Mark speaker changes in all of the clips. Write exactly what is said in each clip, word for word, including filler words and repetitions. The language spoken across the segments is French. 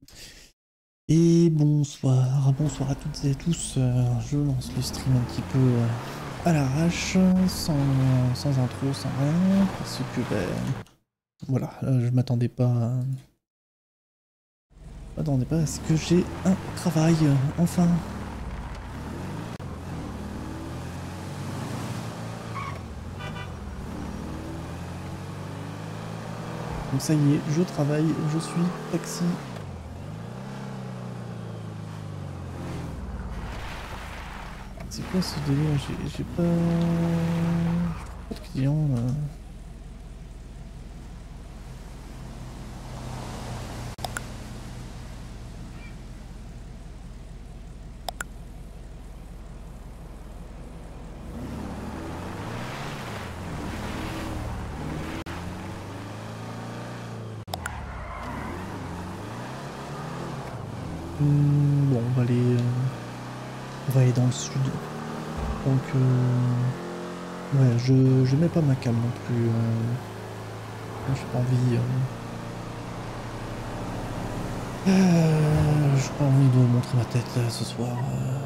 Speaker 1: Et bonsoir, bonsoir à toutes et à tous. Euh, je lance le stream un petit peu euh, à l'arrache, sans, sans intro, sans rien, parce que ben voilà, euh, je m'attendais pas, à... je m'attendais pas à ce que j'ai un travail, euh, enfin. Donc ça y est, je travaille, je suis taxi. C'est quoi ce délire? J'ai j'ai pas... Je trouve pas de clients là. Hmm, bon, on va aller, euh, on va aller dans le sud. Donc, euh, ouais, je, je mets pas ma cam non plus. Euh, j'ai pas envie. Euh, euh, j'ai pas envie de montrer ma tête euh, ce soir. euh.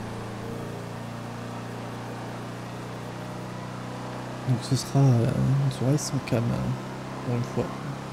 Speaker 1: Donc, ce sera euh, une soirée sans cam, euh, pour une fois.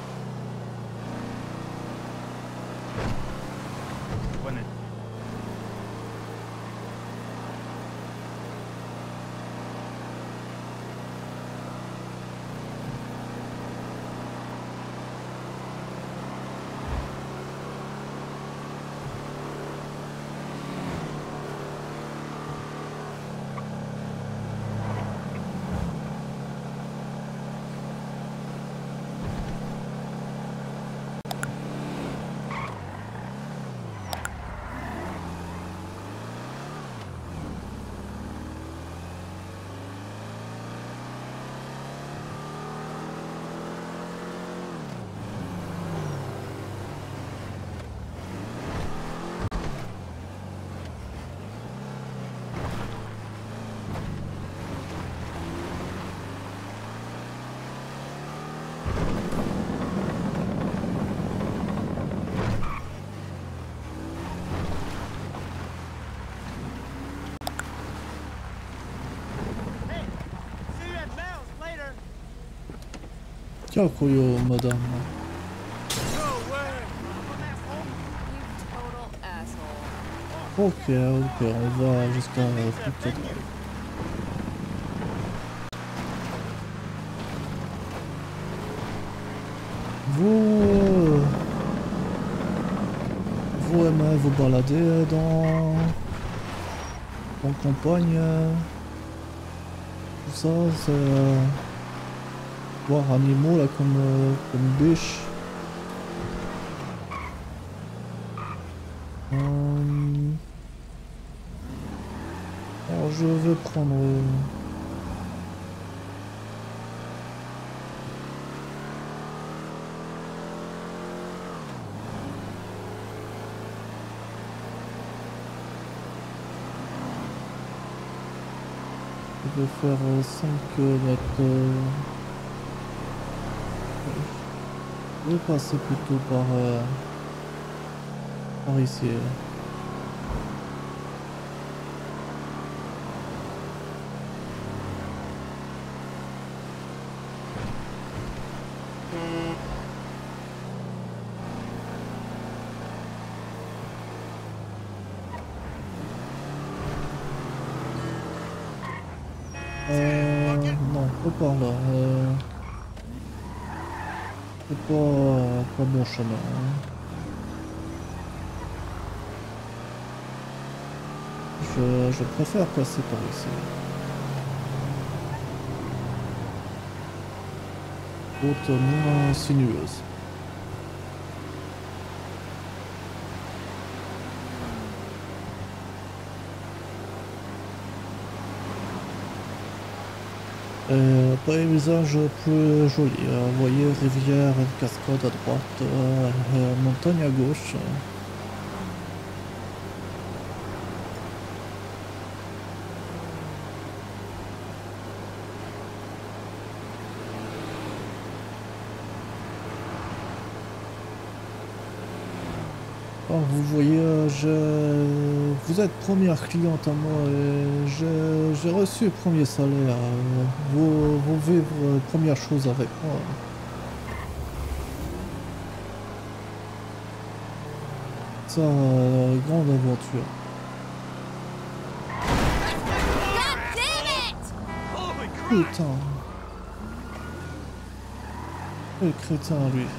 Speaker 1: Ciao, Koyo, madame. Ok, ok, on va jusqu'à Fluctuate Drive. Vous... Vous aimez vous balader dans... en campagne, euh, tout ça, c'est... euh, voir animaux là comme, euh, comme biche. Euh, alors je vais prendre... euh, je vais faire euh, cinq mètres. euh, Je vais passer plutôt par, euh, par ici. euh. Euh, non, pas par là. Euh, c'est pas, pas bon chemin, hein. Je, je préfère passer par ici. Route moins sinueuse. Euh, paysage plus joli. Euh, vous voyez, rivière, cascade à droite, euh, euh, montagne à gauche. Alors vous voyez, euh, je... vous êtes première cliente à moi et je- j'ai reçu le premier salaire. euh, Vous, vous vivre euh, première chose avec moi. Ça, euh, grande aventure. Putain, quel crétin lui.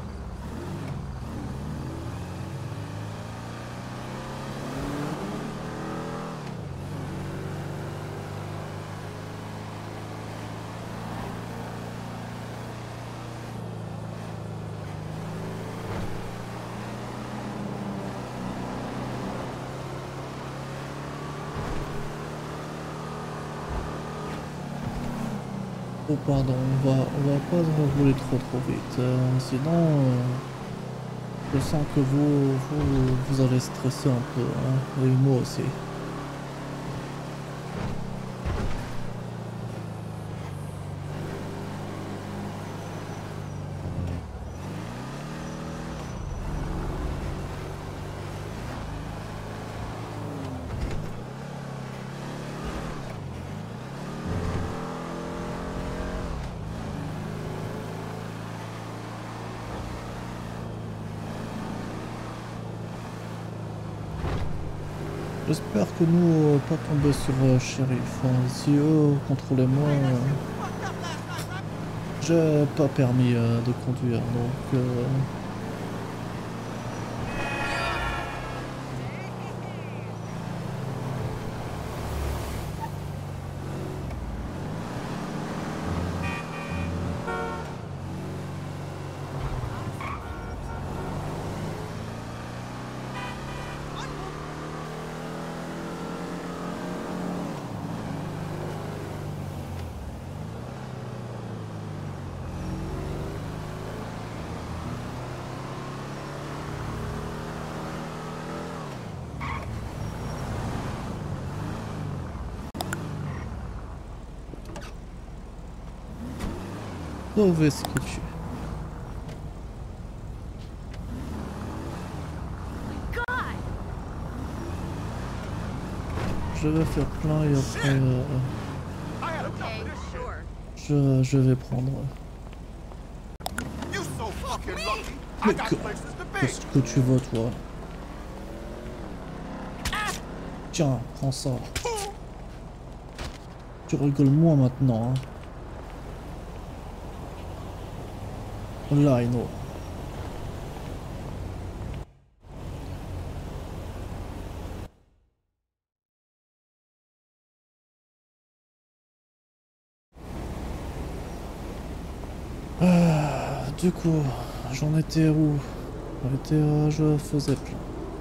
Speaker 1: Oh pardon, on va, on va pas rouler trop trop vite. euh, sinon, euh, je sens que vous, vous, vous allez stresser un peu, hein, et moi aussi. J'espère que nous, euh, pas tomber sur euh, shérif. Hein. Si eux contrôlaient moi, euh, j'ai pas permis euh, de conduire, donc... euh, Mauvais sketch. Je vais faire plein et après euh, je, je vais prendre. Mais que- qu'est-ce que tu veux toi? Tiens, prends ça. Tu rigoles moins maintenant. Hein. Là, Ino. Ah, du coup, j'en étais où? J'en étais, euh, je faisais plein.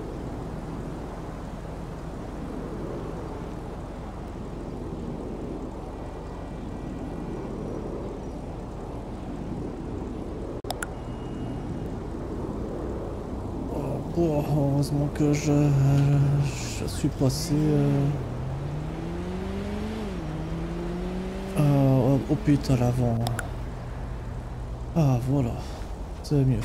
Speaker 1: Oh, bon, heureusement que je, je suis passé euh, euh, au hôpital avant. Ah, voilà, c'est mieux.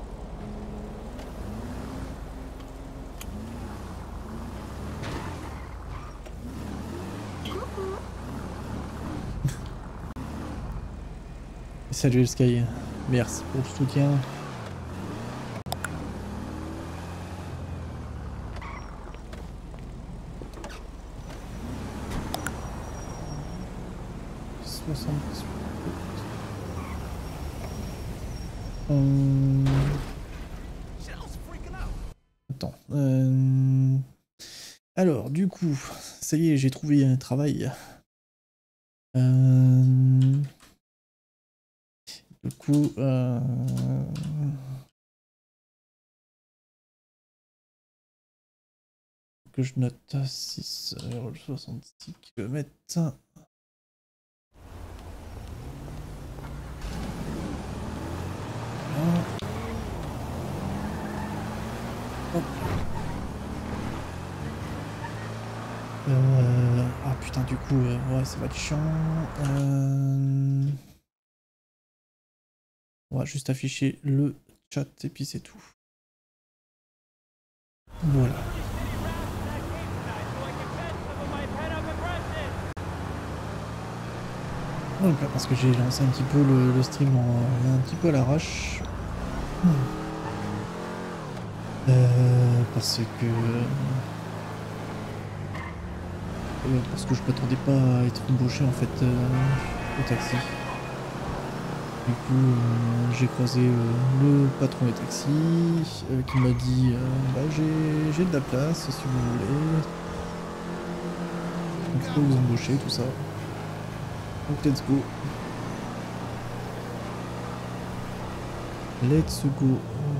Speaker 1: Salut Sky, merci pour le soutien. soixante-dix. Hum, Attends. euh, Alors, du coup, ça y est, j'ai trouvé un travail. Euh, Du coup, euh, que je note six virgule soixante-six kilomètres. Euh, Ah putain, du coup, euh, ouais, ça va être chiant. Euh, On va juste afficher le chat et puis c'est tout. Voilà. Donc là, parce que j'ai lancé un petit peu le, le stream en, un petit peu à l'arrache. Hmm. Euh, parce que... Euh, parce que je m'attendais pas à être embauché en fait euh, au taxi. Du coup, euh, j'ai croisé euh, le patron des taxis euh, qui m'a dit euh, bah, j'ai j'ai de la place si vous voulez. Donc je peux vous embaucher, tout ça. Donc let's go. Let's go.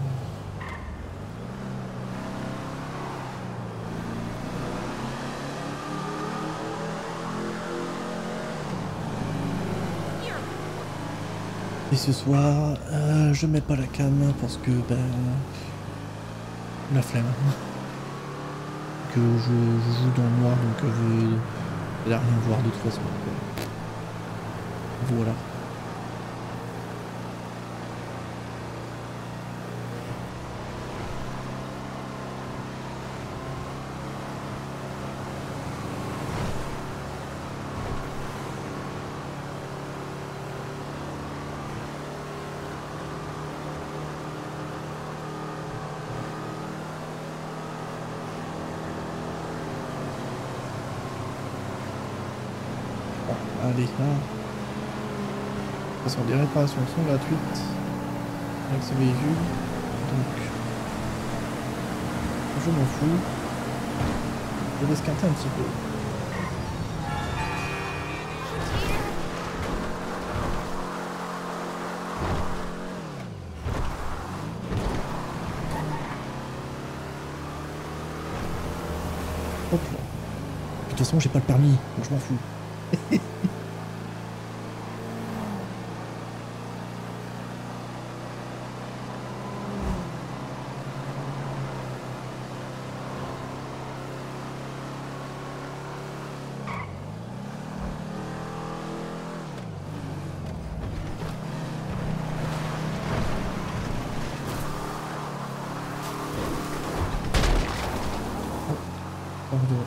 Speaker 1: Et ce soir, euh, je mets pas la cam parce que ben la flemme. Que je, je joue dans le noir donc euh, je vais rien voir de toute façon. Donc, euh, voilà. Allez, là. De toute façon, les réparations sont gratuites avec ce véhicule. Donc, je m'en fous. Je vais esquinter un petit peu. Hop là. De toute façon, j'ai pas le permis, donc je m'en fous. Pardon.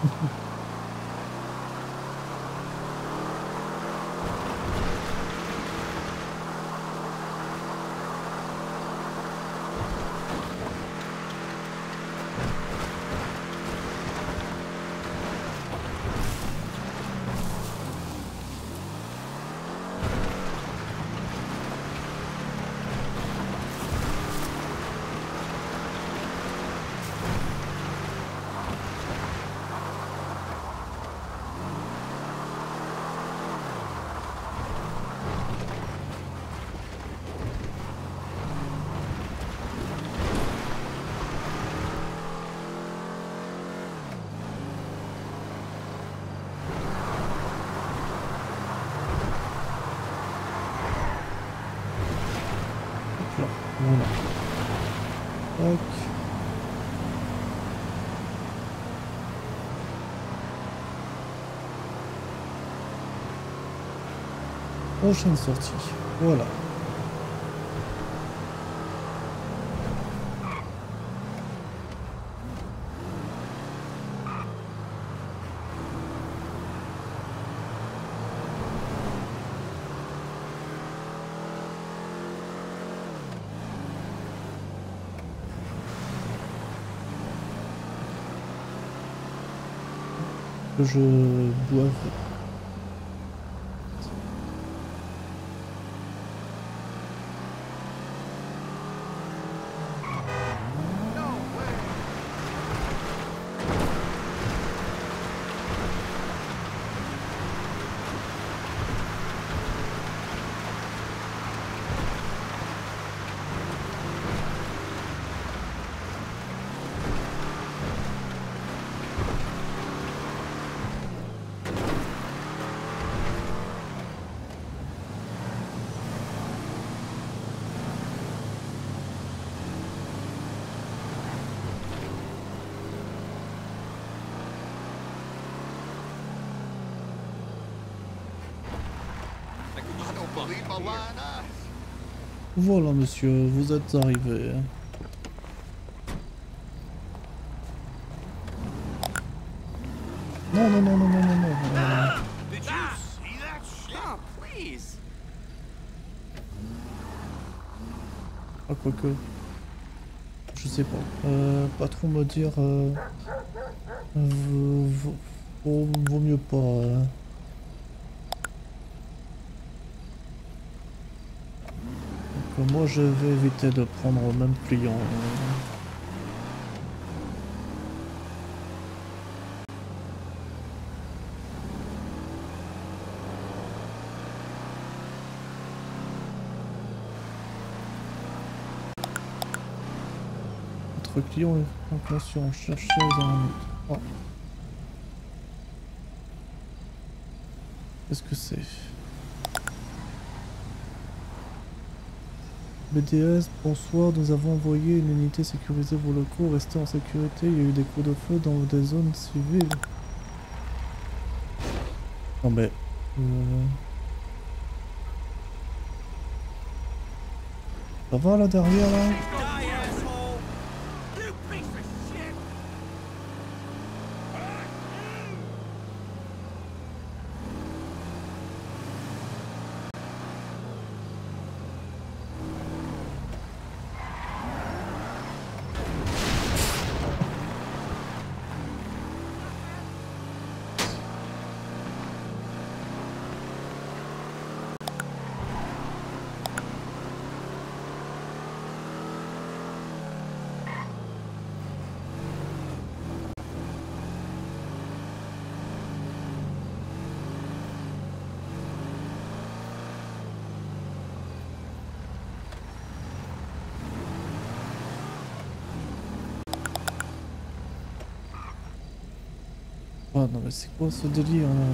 Speaker 1: Là. Voilà. Tac. Prochaine sortie. Voilà. Que je boive. Voilà monsieur, vous êtes arrivé. Non, non, non, non, non, non, non. Euh...
Speaker 2: Did you see that shit? Oh, please.
Speaker 1: Ah, quoique. Je sais pas. Euh, pas trop me dire. Euh... Vaut, vaut, vaut, vaut mieux pas. Euh... Donc, moi, je vais éviter de prendre le même client. Euh... Votre client est inconscient. Cherchez un autre. Oh. Qu'est-ce que c'est? B D S, bonsoir, nous avons envoyé une unité sécurisée vos locaux, restez en sécurité, il y a eu des coups de feu dans des zones civiles. Non mais... Euh... Ça va là derrière là? Ah non mais c'est quoi ce délire là?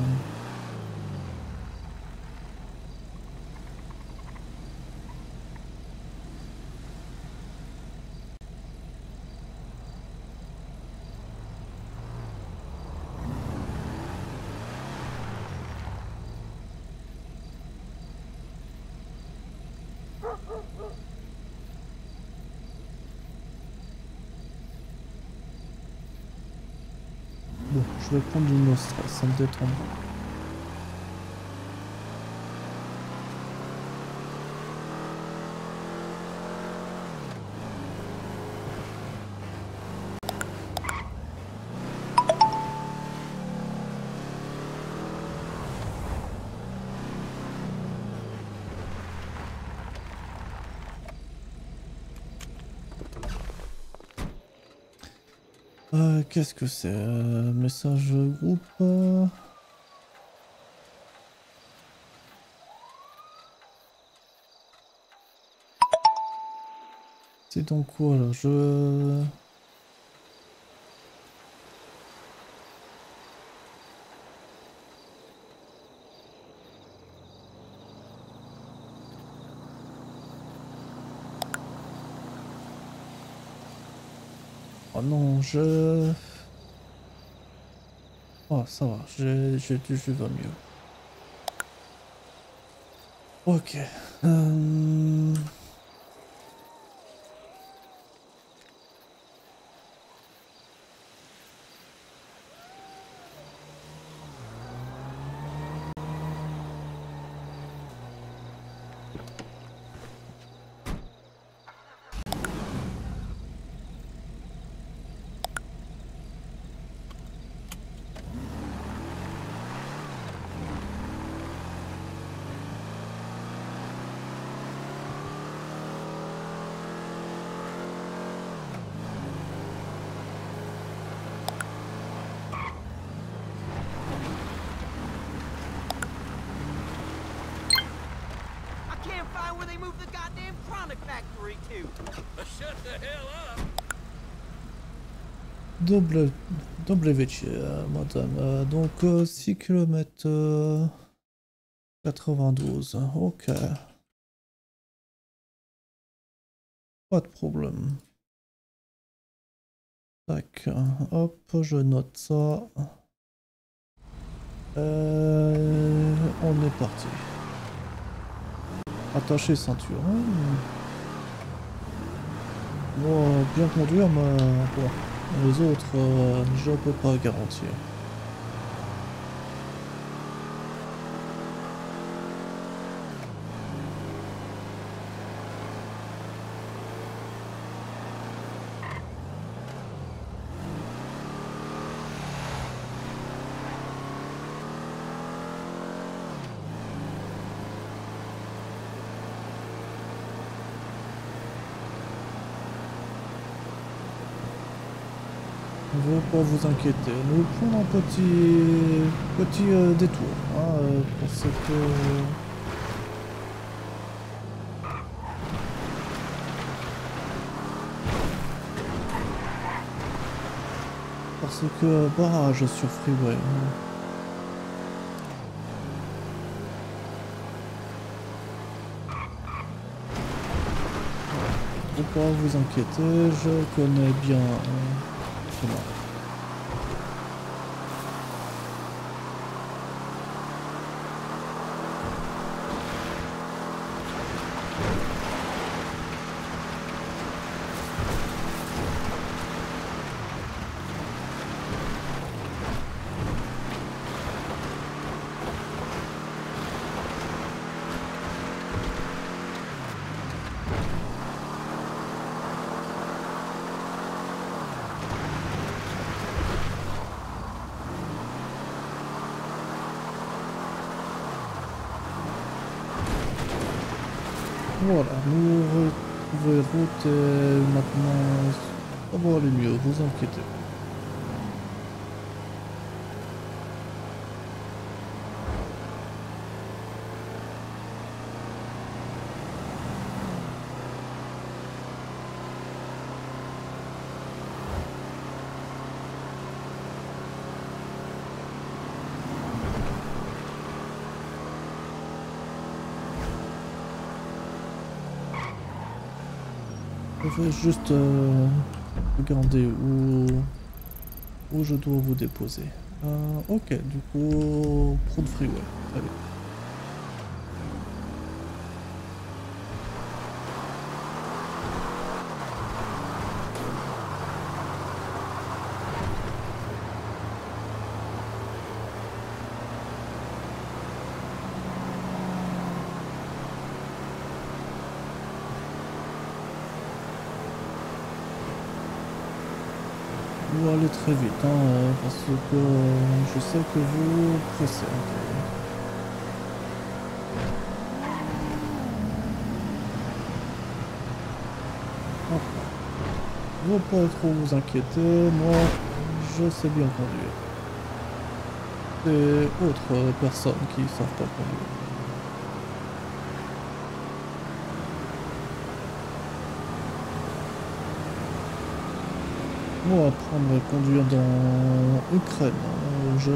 Speaker 1: Bon, je vais prendre du Nostra, ça me détend. Euh, qu'est-ce que c'est? euh, Message groupe. Euh... C'est donc quoi là? Je... Oh non, je... Oh ça va, je, je, je vais mieux. Ok. Euh... Double, double vétier, euh, madame. Euh, donc euh, six kilomètres euh, quatre-vingt-douze. Ok. Pas de problème. Tac. Hop, je note ça. Euh, on est parti. Attacher ceinture. Hein. Moi, bien conduire, mais bon, les autres, euh, je peux pas garantir. Ne faut pas vous inquiéter, nous prenons un petit, petit euh, détour, hein, euh, parce que... Parce que barrage sur Freeway. Hein. Faut pas vous inquiéter, je connais bien euh, cela. Voilà, nous retrouvons route et maintenant ça va aller mieux, vous inquiétez. Je vais juste euh, regarder où, où je dois vous déposer. Euh, ok, du coup, Proud Freeway, très bien. Vous allez très vite, hein, euh, parce que euh, je sais que vous pressez un peu. Enfin, ne faut pas trop vous inquiéter, moi je sais bien conduire. C'est autres personnes qui savent pas conduire. Moi apprendre à conduire dans Ukraine, hein, je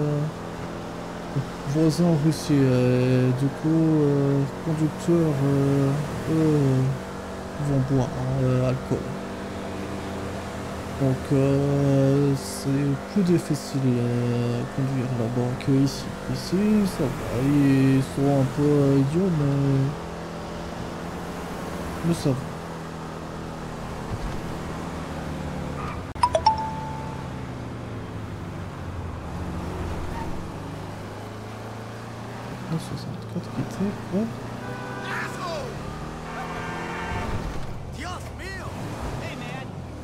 Speaker 1: voisin en Russie, et du coup, euh, conducteurs, euh, eux, vont boire hein, euh, alcool. Donc euh, c'est plus difficile à conduire là-bas que ici. Ici, ça va, ils sont un peu idiots, mais, mais ça va. soixante-quatre qui était quoi?
Speaker 2: Asshole! Dios mío! Hey, man!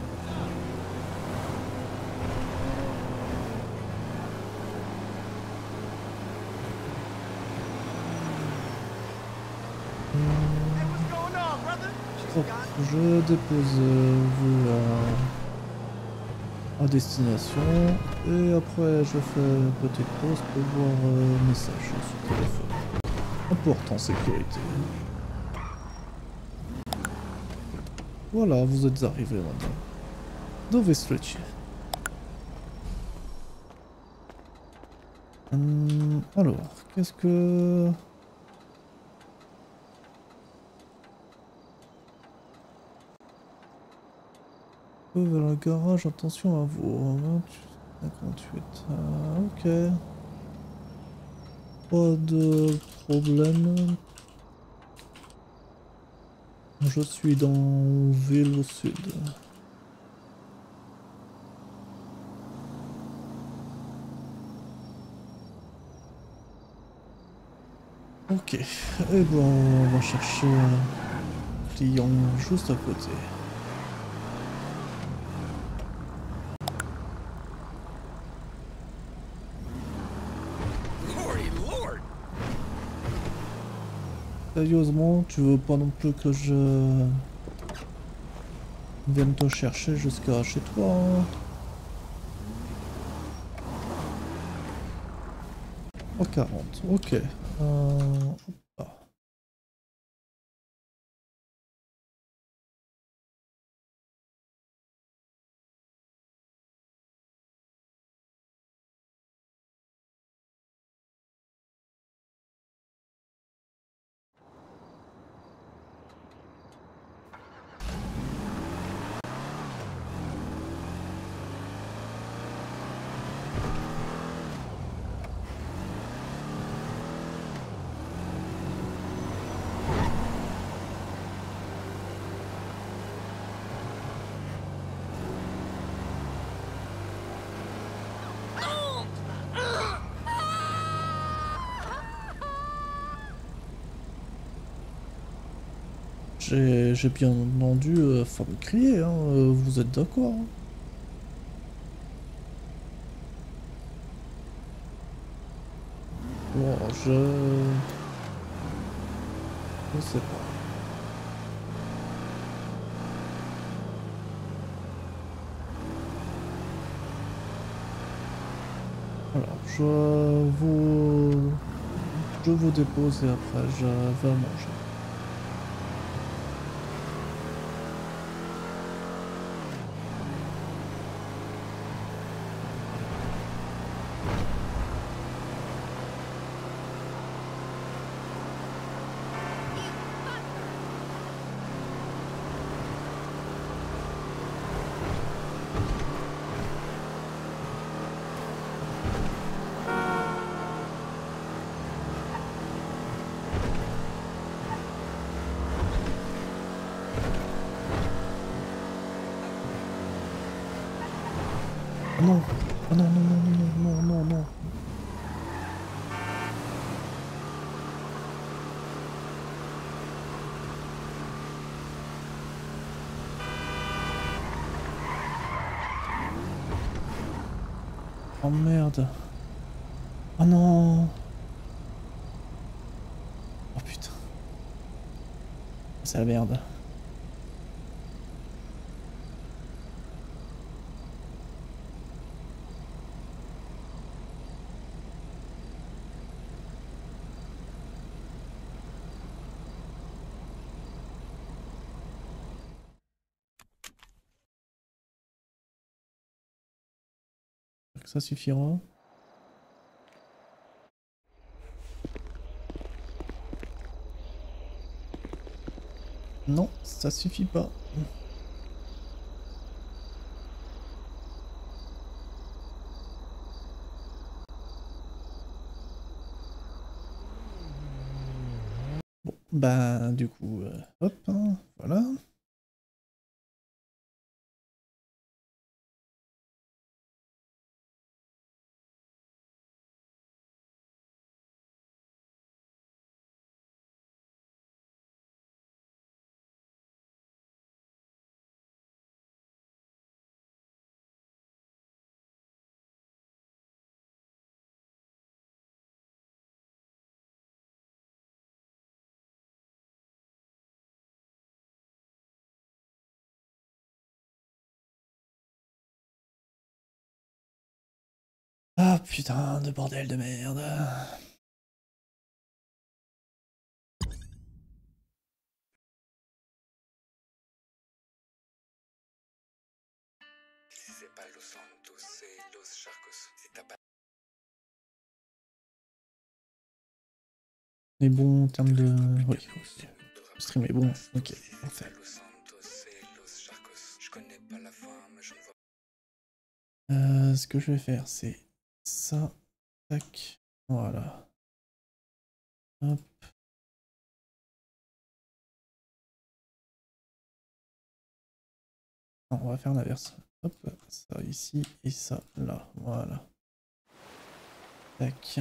Speaker 2: Hey, what's going on, brother? She's
Speaker 1: Donc,
Speaker 2: got...
Speaker 1: je dépose euh, vous à, à destination et après je fais une petite pause pour voir euh, un message sur le téléphone. Important sécurité. Voilà, vous êtes arrivé maintenant. Dove stretch. Hum, alors, qu'est-ce que... Vers le garage, attention à vous. vingt-huit, cinquante-huit. Ah, ok. Pas de problème. Je suis dans ville au sud. Ok. Et bon, on va chercher un client juste à côté. Sérieusement, tu veux pas non plus que je vienne te chercher jusqu'à chez toi, hein? trois quarante, ok. Euh... hop là. J'ai j'ai bien entendu, euh, faut me crier, hein, euh, vous êtes d'accord, hein? Bon, je... Je sais pas. Alors, je vous... Je vous dépose et après je vais manger. Ah non! Ah non, non, non, non, non, non, non, non. Oh merde. Oh non. Oh putain. C'est la merde. Ça suffira. Non, ça suffit pas. Bon, bah du coup, euh, hop, hein, voilà. Ah putain de bordel de merde.
Speaker 3: C'est pas Los Santos, c'est Los Charcos. C'est ta pa-
Speaker 1: Mais bon, en termes de... Oui, oui. Le stream est bon, ok,
Speaker 3: C'est
Speaker 1: parfait.
Speaker 3: pas Los Santos, c'est Los Charcos. Je connais pas la fin, mais je ne vois
Speaker 1: Euh, ce que je vais faire, c'est ça, tac, voilà. Hop. Non, on va faire l'inverse. Hop, ça ici et ça là, voilà. Tac.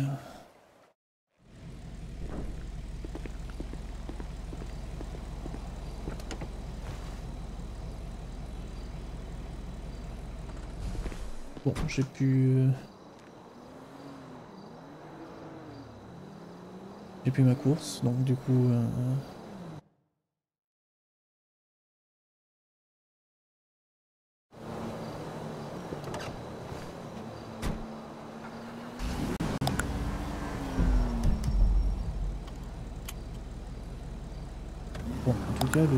Speaker 1: Bon, j'ai pu... J'ai pu ma course, donc du coup... Euh... cas, le,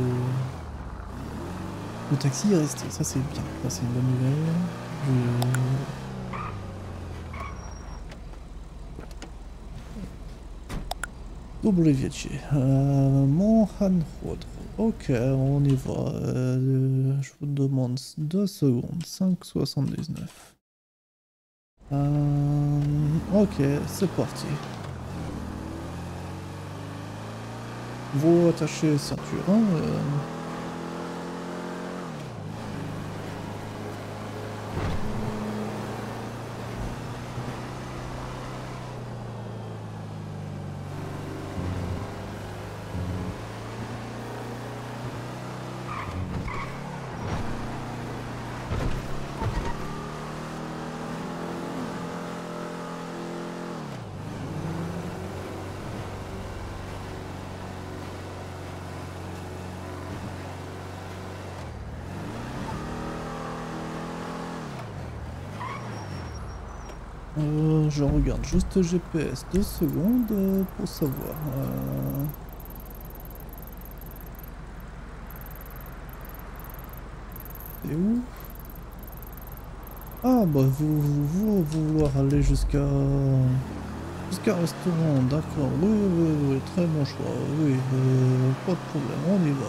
Speaker 1: le taxi est resté. Ça, c'est bien. Ça, c'est une bonne nouvelle. Je... Dobrovietche. Euh, Mohanrodro. Ok, on y va. Euh, je vous demande deux secondes. cinq soixante-dix-neuf. Euh, ok, c'est parti. Vous attachez ceinture. Hein, euh... Euh, je regarde juste G P S deux secondes euh, pour savoir. Euh... C'est où? Ah bah vous, vous, vous, vous vouloir aller jusqu'à jusqu'à un restaurant, d'accord. Oui, oui, oui, oui, très bon choix. Oui, euh, pas de problème, on y va.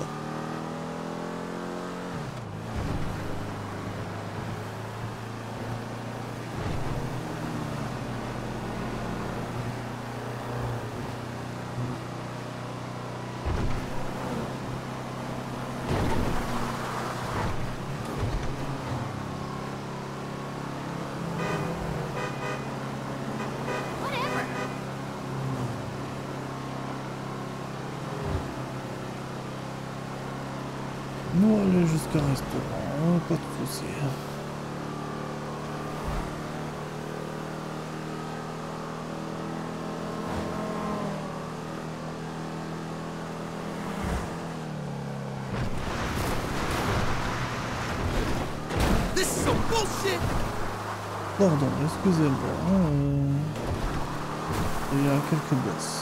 Speaker 1: Nous aller jusqu'à un restaurant, pas de soucis.
Speaker 2: This is some bullshit!
Speaker 1: Pardon, excusez-moi. Euh... Il y a quelques bosses.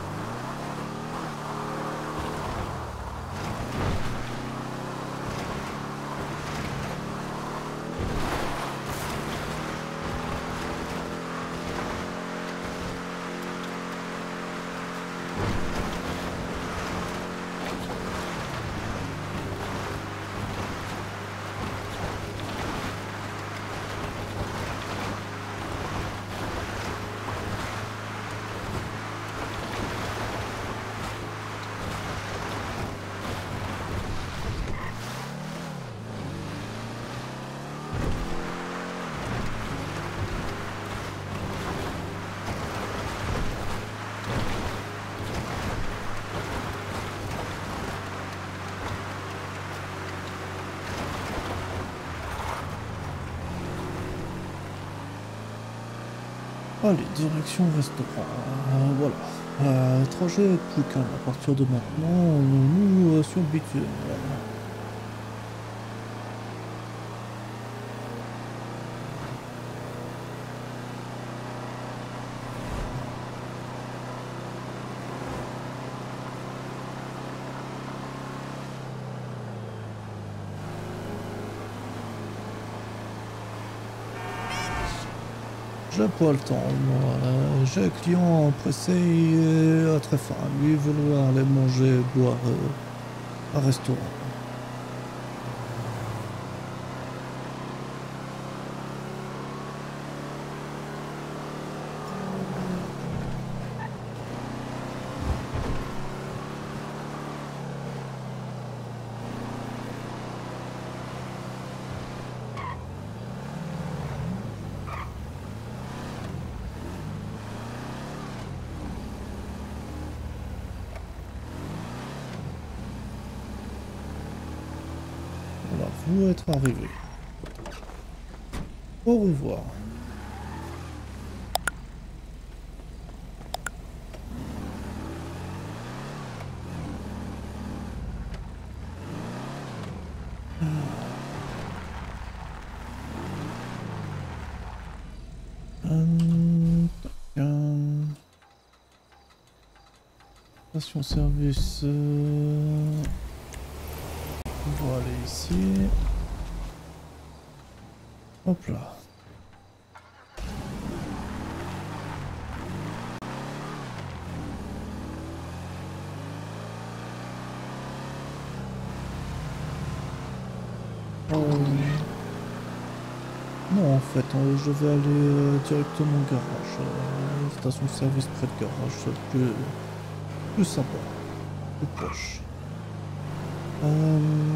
Speaker 1: Allez, direction restaurant. Euh, voilà. Euh, trajet plus calme à partir de maintenant. Nous euh, sur bitume. J'ai pas le temps, moi. Euh, J'ai un client pressé et à très faim. Lui vouloir aller manger, boire euh, à un restaurant. Voilà, vous êtes arrivé. Au revoir. Hum, tac, hum. Station service. Euh... On va aller ici. Hop là. Oh. Non, en fait, euh, je vais aller euh, directement au garage. Euh, station-service près de garage, c'est plus, plus sympa, plus proche. Euh...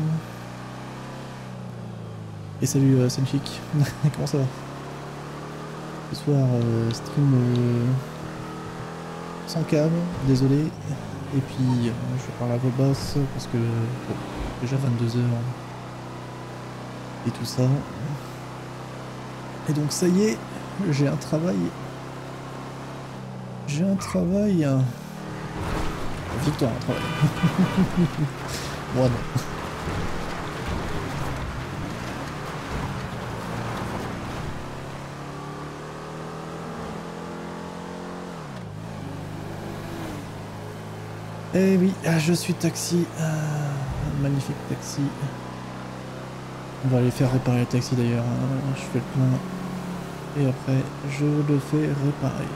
Speaker 1: Et salut euh, Senchik, comment ça va? Ce soir, euh, stream euh, sans câble, désolé. Et puis, euh, je vais parler à voix basse parce que bon, déjà vingt-deux heures et tout ça. Et donc ça y est, j'ai un travail. J'ai un travail. Victoire, un travail. Moi non. Eh oui, je suis taxi. Ah, un magnifique taxi. On va aller faire réparer le taxi d'ailleurs. Je fais le plein. Et après, je le fais réparer.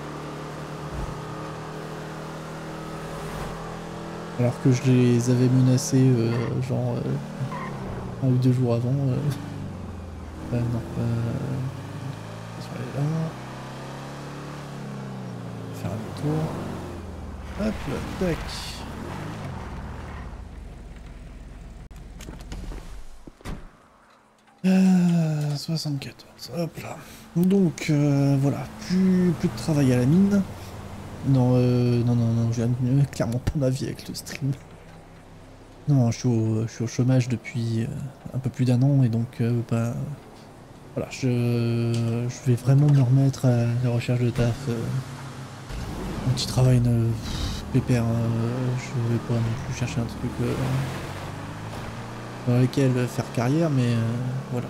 Speaker 1: Alors que je les avais menacés, euh, genre, euh, un ou deux jours avant. Euh... Euh, non, euh... ils sont allés là. Faire un tour. Hop là, tac. Euh, soixante-quatorze, hop là. Donc, euh, voilà, plus, plus de travail à la mine. Non, euh, non, non, non, je gagne clairement pas ma vie avec le stream. Non, je suis au, je suis au chômage depuis euh, un peu plus d'un an et donc, euh, bah, voilà, je, je vais vraiment me remettre à la recherche de taf. Euh, un petit travail ne, pépère, euh, je vais pas non plus chercher un truc euh, dans lequel faire carrière, mais euh, voilà.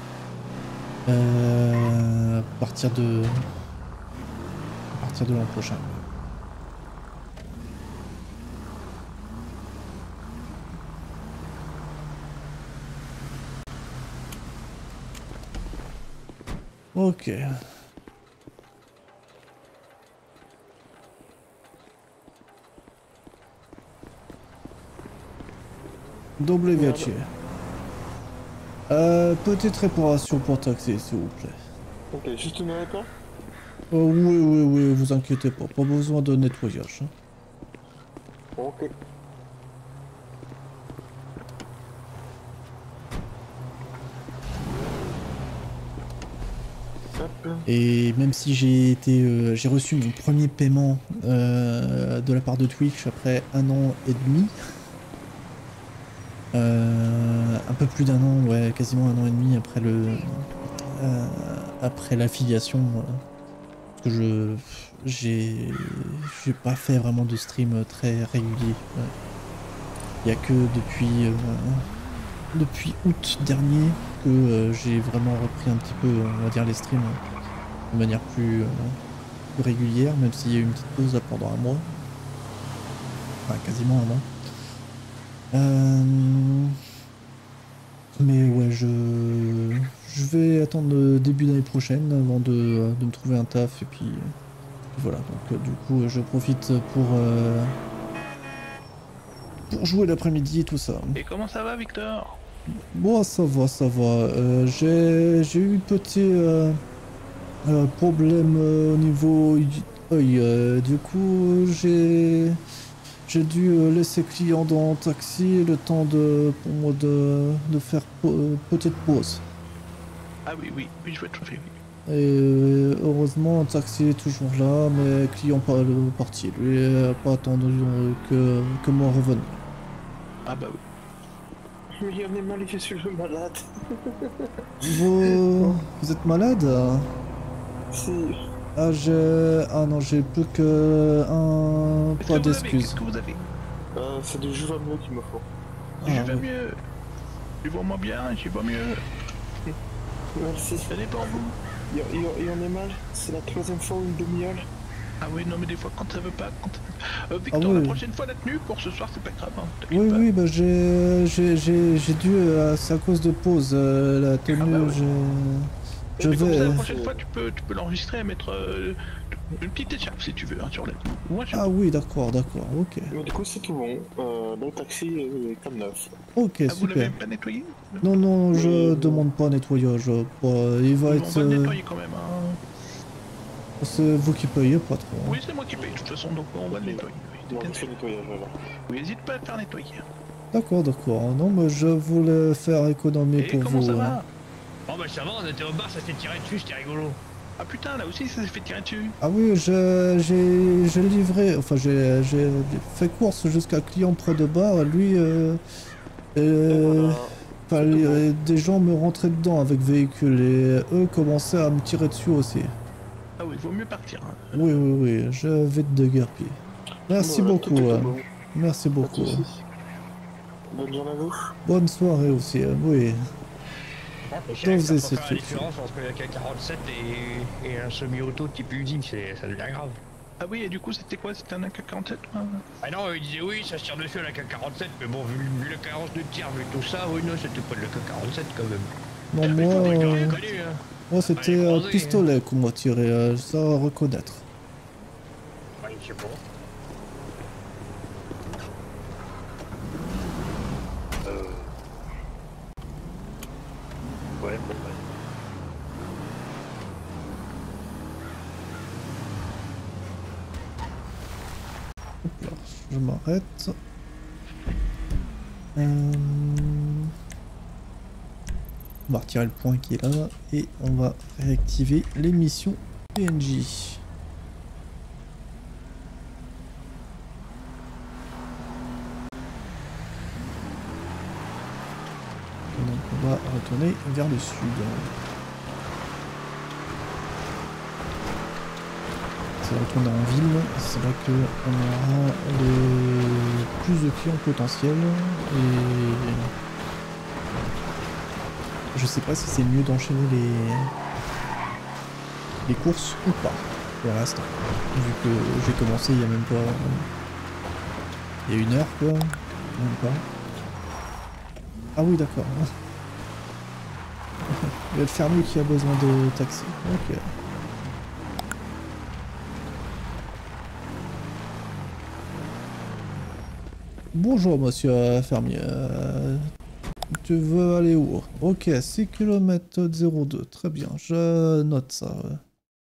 Speaker 1: Euh, à partir de, à partir de l'an prochain. Ok. Double gâché. Euh, petite réparation pour taxi, s'il vous plaît.
Speaker 4: Ok, juste une réponse.
Speaker 1: Oh, oui, oui, oui, vous inquiétez pas, pas besoin de nettoyage. Hein.
Speaker 4: Ok.
Speaker 1: Et même si j'ai été, euh, j'ai reçu mon premier paiement euh, de la part de Twitch après un an et demi, euh, un peu plus d'un an, ouais, quasiment un an et demi après le, euh, après l'affiliation, euh, parce que je, j'ai, j'ai pas fait vraiment de stream très régulier. Il n'y a que depuis, euh, depuis août dernier que euh, j'ai vraiment repris un petit peu, on va dire, les streams de manière plus, euh, plus régulière, même s'il y a eu une petite pause là pendant un mois. Enfin, quasiment un mois. Euh... Mais ouais, je... je vais attendre le début d'année prochaine avant de, de me trouver un taf, et puis voilà. Donc euh, du coup, je profite pour, euh... pour jouer l'après-midi et tout ça.
Speaker 5: Et comment ça va, Victor?
Speaker 1: Bon, ça va, ça va. Euh, j'ai, j'ai eu petit euh, euh, problème euh, au niveau œil. Euh, du coup, j'ai j'ai dû euh, laisser client dans le taxi le temps de pour moi de, de faire po- petite pause.
Speaker 5: Ah oui, oui, oui, je vois tout à fait, oui.
Speaker 1: Et euh, heureusement, le taxi est toujours là, mais client pas le parti. Lui a pas attendu euh, que, que moi revenir.
Speaker 5: Ah bah oui.
Speaker 4: Mais on est mal, je suis le malade.
Speaker 1: Vous, vous êtes malade?
Speaker 4: Si.
Speaker 1: Ah, j'ai... Ah non, j'ai plus que un
Speaker 5: Qu'est-ce
Speaker 1: pas
Speaker 5: que vous avez? Qu'est-ce
Speaker 1: d'excuses.
Speaker 5: que vous avez?
Speaker 4: Euh, c'est du jus à mieux qu'il me faut.
Speaker 1: Ah,
Speaker 5: Je vais
Speaker 1: oui.
Speaker 5: mieux. Je vois moins bien, je vois mieux.
Speaker 4: Merci.
Speaker 5: Ça dépend vous.
Speaker 4: Il y, en- il y en est mal. C'est la troisième fois ou une demi-heure.
Speaker 5: Ah oui, non mais des fois quand ça veut pas, quand ça veut pas. Euh, Victor,
Speaker 1: Ah oui.
Speaker 5: la prochaine fois la tenue pour ce soir c'est pas grave, hein, t'inquiète
Speaker 1: Oui,
Speaker 5: pas.
Speaker 1: oui, bah j'ai j'ai j'ai j'ai dû, euh, c'est à cause de pause, euh, la tenue,
Speaker 5: Ah bah ouais.
Speaker 1: j'ai...
Speaker 5: Eh,
Speaker 1: Je
Speaker 5: mais comme ça, la
Speaker 1: vais...
Speaker 5: prochaine fois tu peux, tu peux l'enregistrer et mettre euh, une petite écharpe si tu veux hein, sur la tenue. Moi j'aime
Speaker 1: Ah
Speaker 5: pas.
Speaker 1: oui, d'accord, d'accord, ok.
Speaker 4: Mais du coup, c'est tout bon. Euh, le taxi est comme neuf.
Speaker 1: Ok,
Speaker 5: Ah vous l'avez
Speaker 1: super.
Speaker 5: pas nettoyé?
Speaker 1: Non, non, je
Speaker 4: Mais bon,
Speaker 1: demande pas nettoyage. Bah, il va
Speaker 5: On
Speaker 1: être...
Speaker 5: va le
Speaker 1: euh,
Speaker 5: nettoyer quand même. Hein.
Speaker 1: C'est vous qui payez, pas trop. Hein.
Speaker 5: Oui, c'est moi qui paye de toute façon, donc on va le nettoyer. Oui,
Speaker 4: moi je fais le nettoyage alors.
Speaker 5: oui, hésite pas à le faire nettoyer.
Speaker 1: D'accord, d'accord. Non, mais je voulais faire économie
Speaker 5: Et
Speaker 1: pour
Speaker 5: comment
Speaker 1: vous.
Speaker 5: ça
Speaker 1: hein.
Speaker 5: va?
Speaker 6: Oh bah ça va, on était au bar, ça s'est tiré dessus, c'était rigolo.
Speaker 5: Ah putain, là aussi ça s'est fait tirer dessus.
Speaker 1: Ah oui, je- j'ai j'ai livré, enfin j'ai j'ai fait course jusqu'à client près de bar. Lui, euh,
Speaker 4: Et
Speaker 1: euh,
Speaker 4: voilà.
Speaker 1: enfin,
Speaker 4: C'est tout bon.
Speaker 1: euh, des gens me rentraient dedans avec véhicule et eux commençaient à me tirer dessus aussi.
Speaker 5: Ah oui, il vaut mieux partir. Hein.
Speaker 1: Oui, oui, oui, je vais te déguerpir. Merci
Speaker 4: Voilà, tout
Speaker 1: beaucoup.
Speaker 4: est tout
Speaker 1: hein.
Speaker 4: bon.
Speaker 1: Merci
Speaker 4: Pas de
Speaker 1: beaucoup.
Speaker 4: soucis. Bonne journée à vous.
Speaker 1: Bonne soirée aussi, hein, oui.
Speaker 6: Et c'est
Speaker 1: Donc,
Speaker 6: vrai que
Speaker 1: c'est
Speaker 6: ça peut
Speaker 1: ce
Speaker 6: faire la
Speaker 1: truc.
Speaker 6: différence entre le K quarante-sept et, et un semi-auto type usine, c'est- ça devient grave.
Speaker 5: Ah oui, et du coup c'était quoi? C'était un A K quarante-sept?
Speaker 6: Ah non, il disait oui, ça se tire dessus à la K quarante-sept, mais bon, vu, vu la carence de tir, vu tout ça, oui, non, c'était pas de la K quarante-sept quand même.
Speaker 1: Non,
Speaker 6: Ah, mais
Speaker 1: moi,
Speaker 6: faut dire qu'il
Speaker 1: euh,
Speaker 6: aurait connu, hein.
Speaker 1: moi
Speaker 6: Ah,
Speaker 1: c'était
Speaker 6: les
Speaker 1: un
Speaker 6: croisés,
Speaker 1: pistolet qu'on m'a tiré, euh, ça à reconnaître.
Speaker 6: hein. Ouais, je sais pas.
Speaker 4: Ouais, bon, ouais.
Speaker 1: Hop là, je m'arrête. Euh, On va retirer le point qui est là et on va réactiver les missions P N J. Donc on va retourner vers le sud. C'est retourner en ville, c'est là que on aura le plus de clients potentiels et je sais pas si c'est mieux d'enchaîner les les courses ou pas pour l'instant, vu que j'ai commencé il y a même pas il y a une heure quoi, même pas. Ah oui d'accord. Il y a le fermier qui a besoin de taxi. Ok. Bonjour monsieur fermier. Euh, tu veux aller où? Ok, six kilomètres zéro deux. Très bien, je note ça. ouais.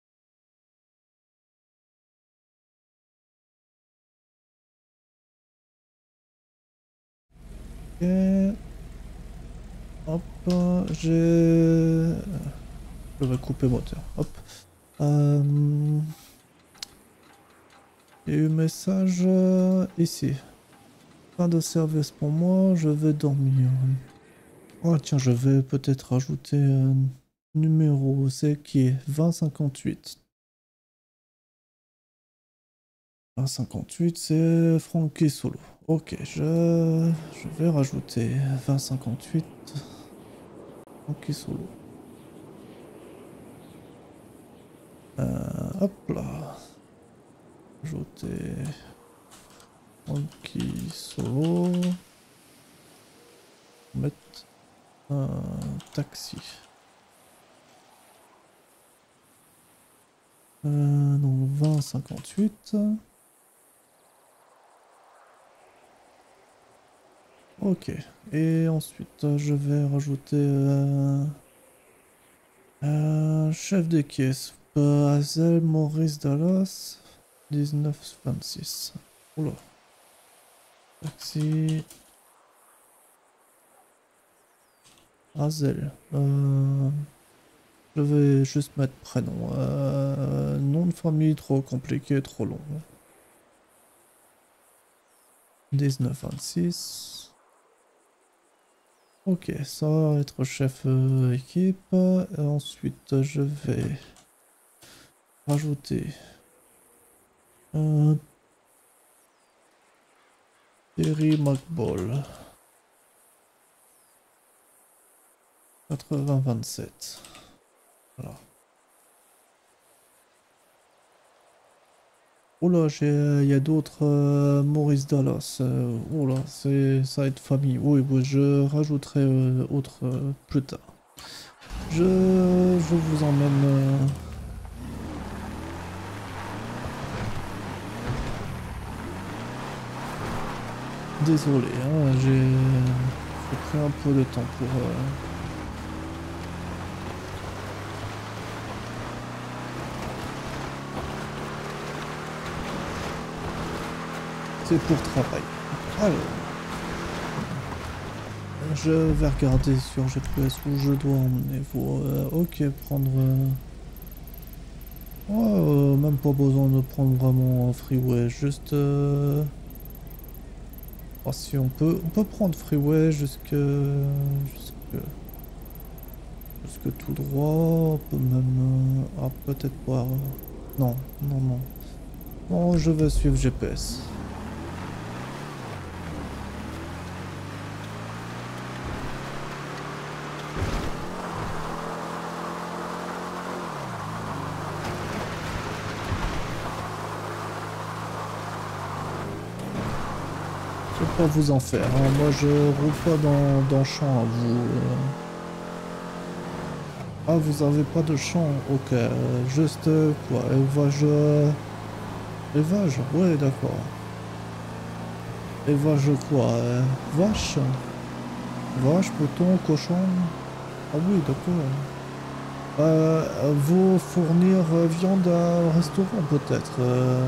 Speaker 1: Ok. Hop, j'ai... Je vais couper moteur. Hop. Euh... Il y a eu message euh, ici. Pas de service pour moi, je vais dormir. Oh tiens, je vais peut-être rajouter un numéro, c'est qui est vingt cinquante-huit. vingt cinquante-huit, c'est Frankie Solo. Ok, je, je vais rajouter vingt cinquante-huit. Frankie Solo. Euh, hop là. Ajouter Frankie Solo. Mettre un taxi. Euh, donc vingt cinquante-huit. Ok. Et ensuite, je vais rajouter euh, un chef de caisse. Basel Maurice Dallas. dix-neuf vingt-six. Oula. Taxi. Azel. Euh, je vais juste mettre prénom. Euh, nom de famille trop compliqué, trop long. dix-neuf vingt-six. Ok, ça va être chef euh, équipe. Et ensuite, je vais rajouter un Terry McBall. quatre-vingts vingt-sept. Voilà. Oh là, j'ai, il y a d'autres euh, Maurice Dallas. Euh, oh là, c'est, ça va être famille. Oui, oui, je rajouterai euh, autre euh, plus tard. Je, je vous emmène. euh, Désolé, hein, j'ai j'ai pris un peu de temps pour. euh, C'est pour travail. Alors, je vais regarder sur G P S où je dois emmener vous. Euh, ok, prendre. euh, ouais, euh, même pas besoin de prendre vraiment un freeway, juste. euh, oh, si on peut, on peut prendre freeway jusque, jusque, jusque tout droit. On peut même. euh, Ah, peut-être pas. euh, Non, non, non. Bon, je vais suivre G P S. Je vais pas vous en faire, hein. Moi je roule pas dans, dans champ à vous. euh. Ah, vous avez pas de champ, ok. euh, Juste euh, quoi, élevage. euh, Élevage, ouais, d'accord. Élevage quoi, euh, vache? Vache, mouton, cochon? Ah oui, d'accord. Euh, vous fournir euh, viande à un restaurant peut-être. euh.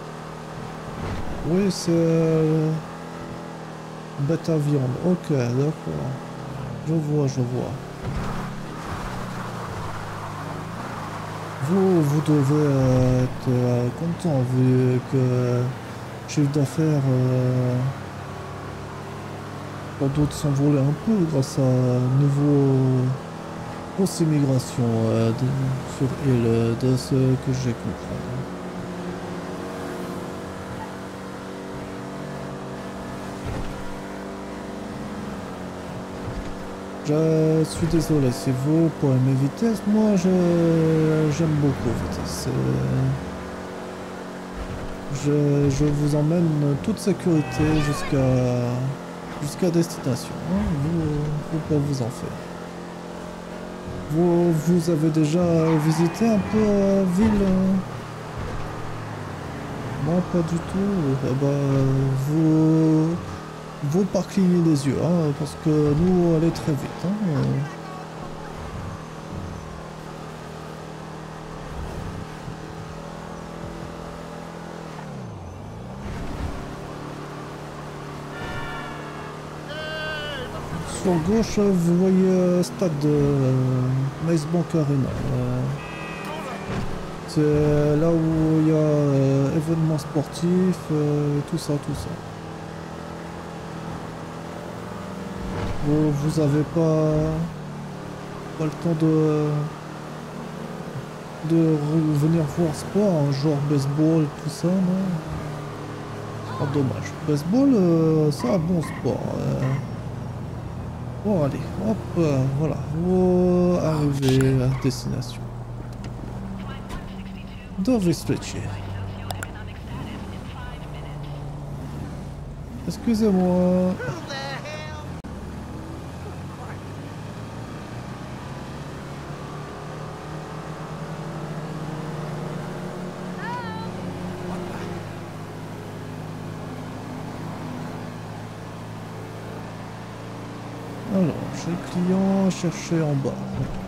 Speaker 1: Oui, c'est euh, bête à viande, ok, d'accord. Je vois, je vois. Vous, vous devez euh, être euh, content vu que chiffre d'affaires euh, sans doute s'envoler un peu grâce à nouveau grosse immigration euh, de- sur île euh, de ce que j'ai compris. Je suis désolé si vous pour mes vitesses, moi je j'aime beaucoup vitesse. euh, Je, je vous emmène toute sécurité jusqu'à jusqu'à destination, hein. Vous, vous pouvez vous en faire. Vous, vous avez déjà visité un peu la ville? euh Non, pas du tout. Eh ben, vous, vous pas cligner les yeux, hein, parce que nous, elle est très vite, hein. Sur gauche, vous voyez euh, stade de euh, Maze Bank Arena. euh, C'est là où il y a euh, événements sportifs, euh, tout ça, tout ça. Vous, vous avez pas, pas le temps de, de re- venir voir sport, hein, genre baseball, tout ça, non? Oh, dommage. Baseball, euh, c'est un bon sport. euh. Bon, allez, hop, euh, voilà. Vous arrivez à destination. Dove Stretchy. Excusez-moi. Alors, chez le client, chercher en bas.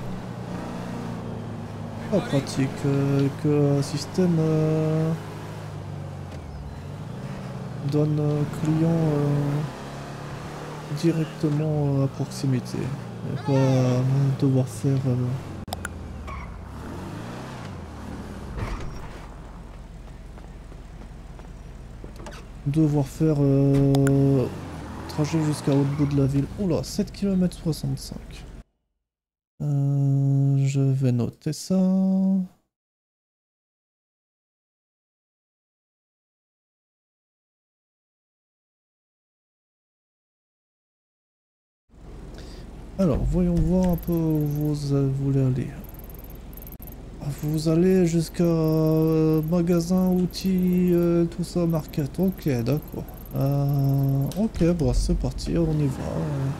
Speaker 1: Pas pratique euh, que un système euh, donne euh, client euh, directement euh, à proximité. Et pas euh, devoir faire euh, devoir faire euh, trajet jusqu'à l'autre bout de la ville. Oula, sept kilomètres soixante-cinq. Euh, je vais noter ça. Alors, voyons voir un peu où vous euh, voulez aller. Vous allez jusqu'à euh, magasin, outils, euh, tout ça, marquette. Ok, d'accord. Euh, ok, bon, c'est parti, on y va.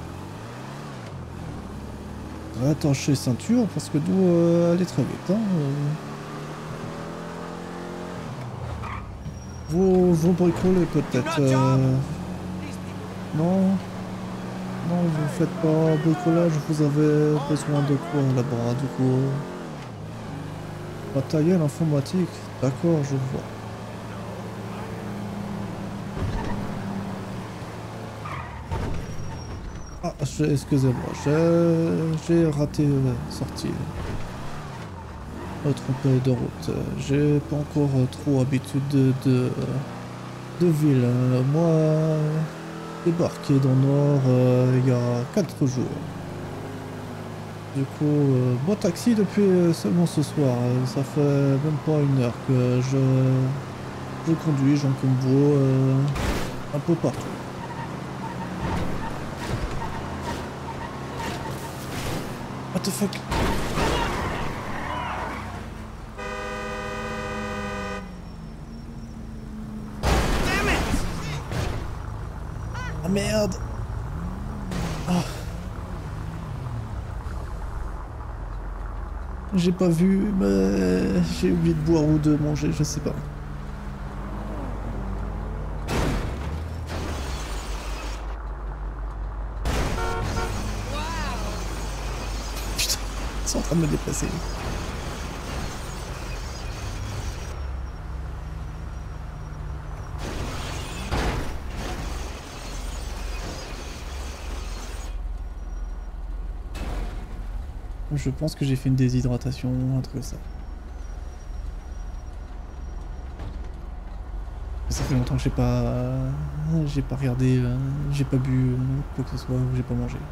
Speaker 1: Euh, attachez ceinture parce que nous, euh, aller très vite. Hein, euh. Vous, vous bricolez peut-être. Euh... Non. Non, vous faites pas bricolage, vous avez besoin de quoi là-bas, du coup? Matériel informatique, d'accord, je vois. Ah, excusez-moi, j'ai raté la sortie. Euh, trompé de route. J'ai pas encore trop habitude de, de, de ville. Moi, débarqué dans le Nord euh, il y a quatre jours. Du coup, euh, bon taxi depuis euh, seulement ce soir. Ça fait même pas une heure que je, je conduis, j'en combo euh, un peu partout. What the fuck? Ah merde! Ah. J'ai pas vu, mais j'ai oublié de boire ou de manger, je sais pas. Putain, ils sont en train de me déplacer. Je pense que j'ai fait une déshydratation, un truc comme ça. Ça fait longtemps que j'ai pas... J'ai pas regardé, euh, j'ai pas bu euh, quoi que ce soit, ou j'ai pas mangé.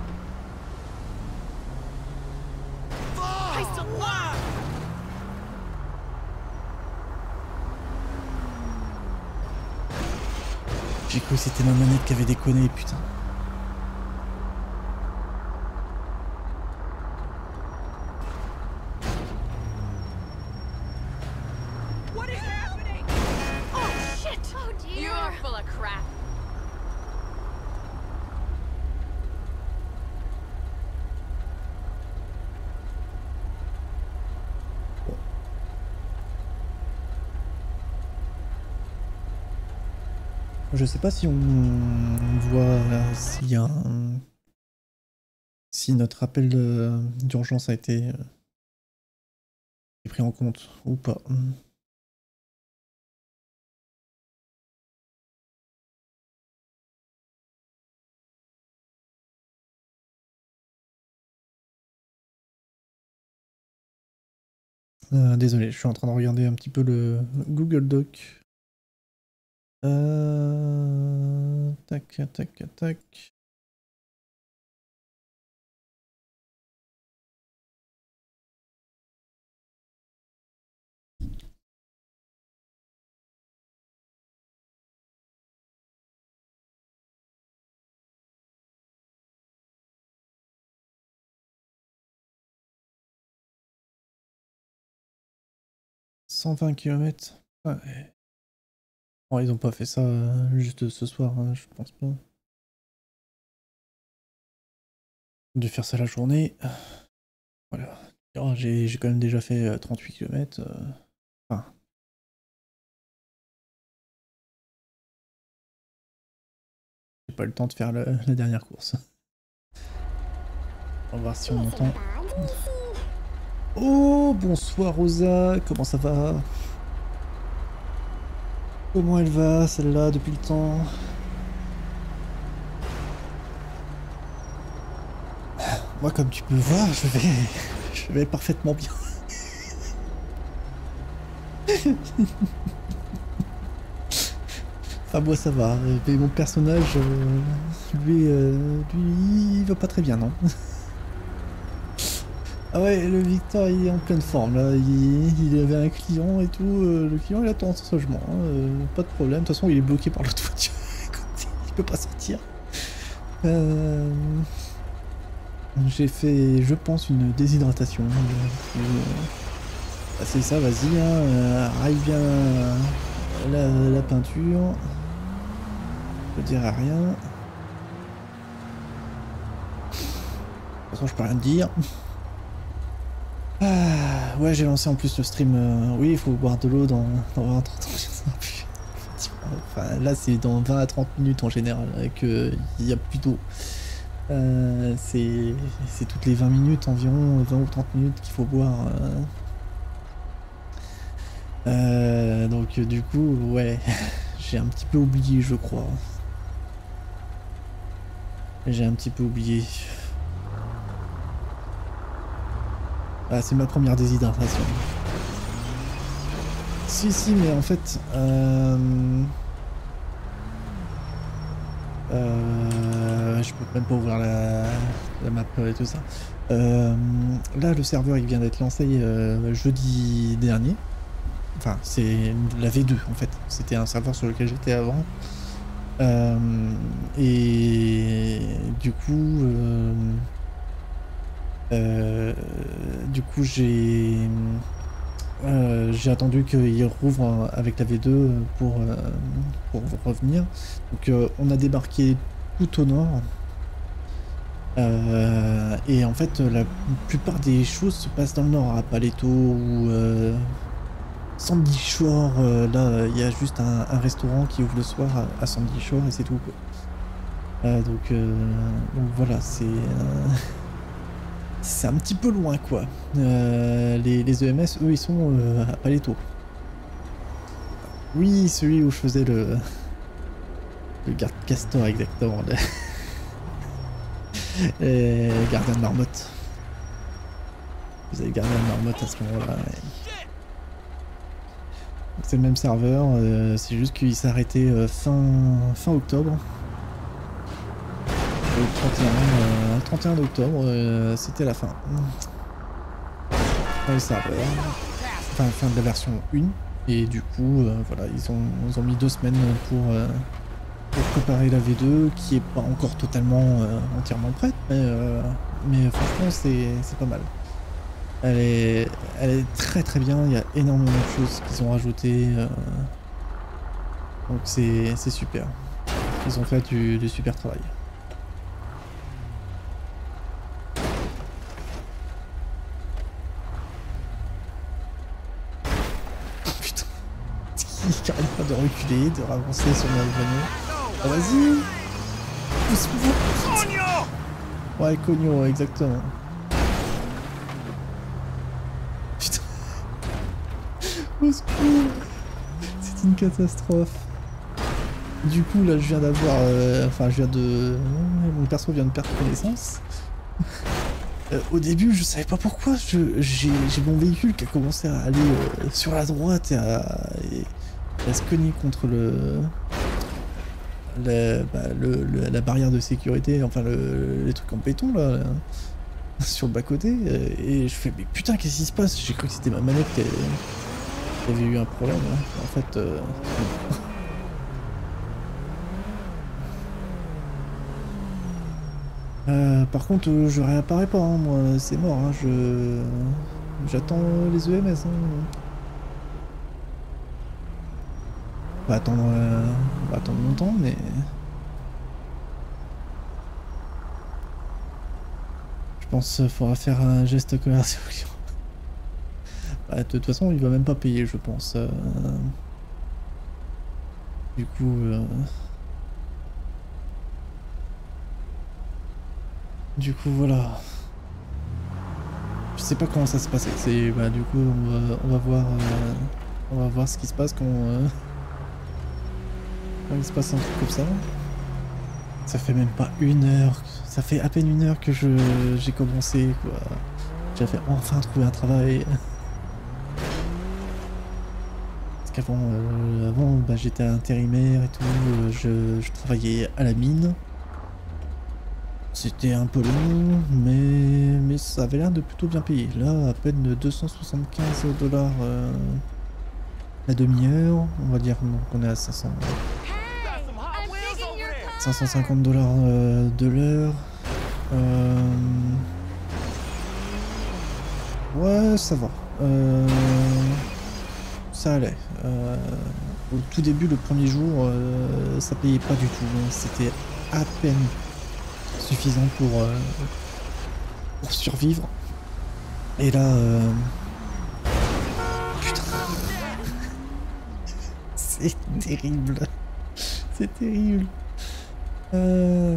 Speaker 1: J'ai cru que c'était ma manette qui avait déconné, putain. Je sais pas si on voit s'il y a un... si notre appel d'urgence a été pris en compte ou pas. Euh, désolé, je suis en train de regarder un petit peu le Google Doc. Euh... Tac, tac, tac. cent vingt kilomètres. Ouais. Bon, ils ont pas fait ça euh, juste ce soir, hein, je pense pas. De faire ça la journée. Voilà. Oh, j'ai quand même déjà fait euh, trente-huit kilomètres. Euh... Enfin. J'ai pas eu le temps de faire le, la dernière course. On va voir si on entend. Oh, bonsoir Rosa, comment ça va? Comment elle va, celle-là, depuis le temps? Moi, comme tu peux voir, je vais, je vais parfaitement bien. Enfin, moi, ça va. Mais mon personnage, euh, lui, euh, lui, il va pas très bien, non? Ah ouais, le Victor, il est en pleine forme, là. Il, il avait un client et tout. Euh, le client, il attend son logement. Hein, euh, pas de problème. De toute façon, il est bloqué par l'autre voiture. Il peut pas sortir. Euh... J'ai fait, je pense, une déshydratation. Euh, Bah, c'est ça, vas-y, hein, euh, arrive bien la, la peinture. Je dirais rien. De toute façon, je peux rien te dire. Ah, ouais, j'ai lancé en plus le stream. Euh, oui, il faut boire de l'eau dans, dans vingt à trente minutes. Enfin, là, c'est dans vingt à trente minutes en général qu'il n'y a plus d'eau. Euh, c'est toutes les vingt minutes environ, vingt ou trente minutes qu'il faut boire. Euh. Euh, donc, du coup, ouais, j'ai un petit peu oublié, je crois. J'ai un petit peu oublié. Ah, c'est ma première déshydratation. Si, si, mais en fait... Euh... Euh... Je peux même pas ouvrir la, la map et tout ça. Euh... Là, le serveur, il vient d'être lancé euh, jeudi dernier. Enfin, c'est la V deux, en fait. C'était un serveur sur lequel j'étais avant. Euh... Et... Du coup... Euh... Euh, du coup, j'ai euh, j'ai attendu qu'il rouvre avec la V deux pour, euh, pour revenir. Donc, euh, on a débarqué tout au nord. Euh, et en fait, la plupart des choses se passent dans le nord, à Paleto ou euh, Sandy Shore. Euh, là, il y a juste un, un restaurant qui ouvre le soir à, à Sandy Shore et c'est tout, quoi. Euh, donc, euh, donc voilà, c'est... Euh... C'est un petit peu loin, quoi. Euh, les, les E M S, eux, ils sont euh, à Paleto. Oui, celui où je faisais le... Le garde castor, exactement. Le... Et gardien de marmotte. Vous avez gardien de marmotte à ce moment-là. Ouais. C'est le même serveur, euh, c'est juste qu'il s'est arrêté euh, fin, fin octobre. Le trente et un, euh, trente et un octobre, euh, c'était la fin. Fin du serveur. Enfin, fin de la version un. Et du coup, euh, voilà, ils ont, ils ont mis deux semaines pour, euh, pour préparer la V deux, qui est pas encore totalement euh, entièrement prête, mais, euh, mais franchement, c'est pas mal. Elle est, elle est très très bien, il y a énormément de choses qu'ils ont rajoutées. Euh, donc c'est super. Ils ont fait du, du super travail. Qui arrête pas de reculer, de ravancer sur la vanneau. Oh, vas-y! Pousse-moi! Ouais, Cogno, exactement. Putain. Au secours! C'est une catastrophe. Du coup, là, je viens d'avoir... Euh, enfin, je viens de... Mon perso vient de perdre connaissance. Euh, au début, je savais pas pourquoi. J'ai mon véhicule qui a commencé à aller euh, sur la droite et à... Et, à se cogner contre le, la, bah, le, le la barrière de sécurité, enfin le, les trucs en béton là, là sur le bas côté, et je fais mais putain qu'est-ce qui se passe? J'ai cru que c'était ma manette qui avait eu un problème. Hein. En fait, euh... euh, par contre, euh, je réapparais pas, hein, moi, c'est mort. Hein, je j'attends les E M S. Hein. On va attendre, euh, on va attendre longtemps, mais... Je pense qu'il faudra faire un geste commercial. Bah, de toute façon, il va même pas payer, je pense. Euh... Du coup... Euh... Du coup, voilà. Je sais pas comment ça se passe. C'est, bah, du coup, on va, on va voir... Euh... On va voir ce qui se passe quand... Euh... Quand il se passe un truc comme ça. Ça fait même pas une heure, ça fait à peine une heure que je j'ai commencé quoi. J'avais enfin trouvé un travail. Parce qu'avant, euh, avant, bah, j'étais intérimaire et tout, euh, je, je travaillais à la mine. C'était un peu long, mais, mais ça avait l'air de plutôt bien payer. Là, à peine deux cent soixante-quinze dollars euh, la demi-heure, on va dire qu'on est à cinq cents. cinq cent cinquante dollars euh, de l'heure. Euh... Ouais, ça va. euh, ça allait. Euh, au tout début, le premier jour, euh, ça payait pas du tout. C'était à peine suffisant pour, euh, pour survivre. Et là... Euh... Putain. C'est terrible. C'est terrible. Euh...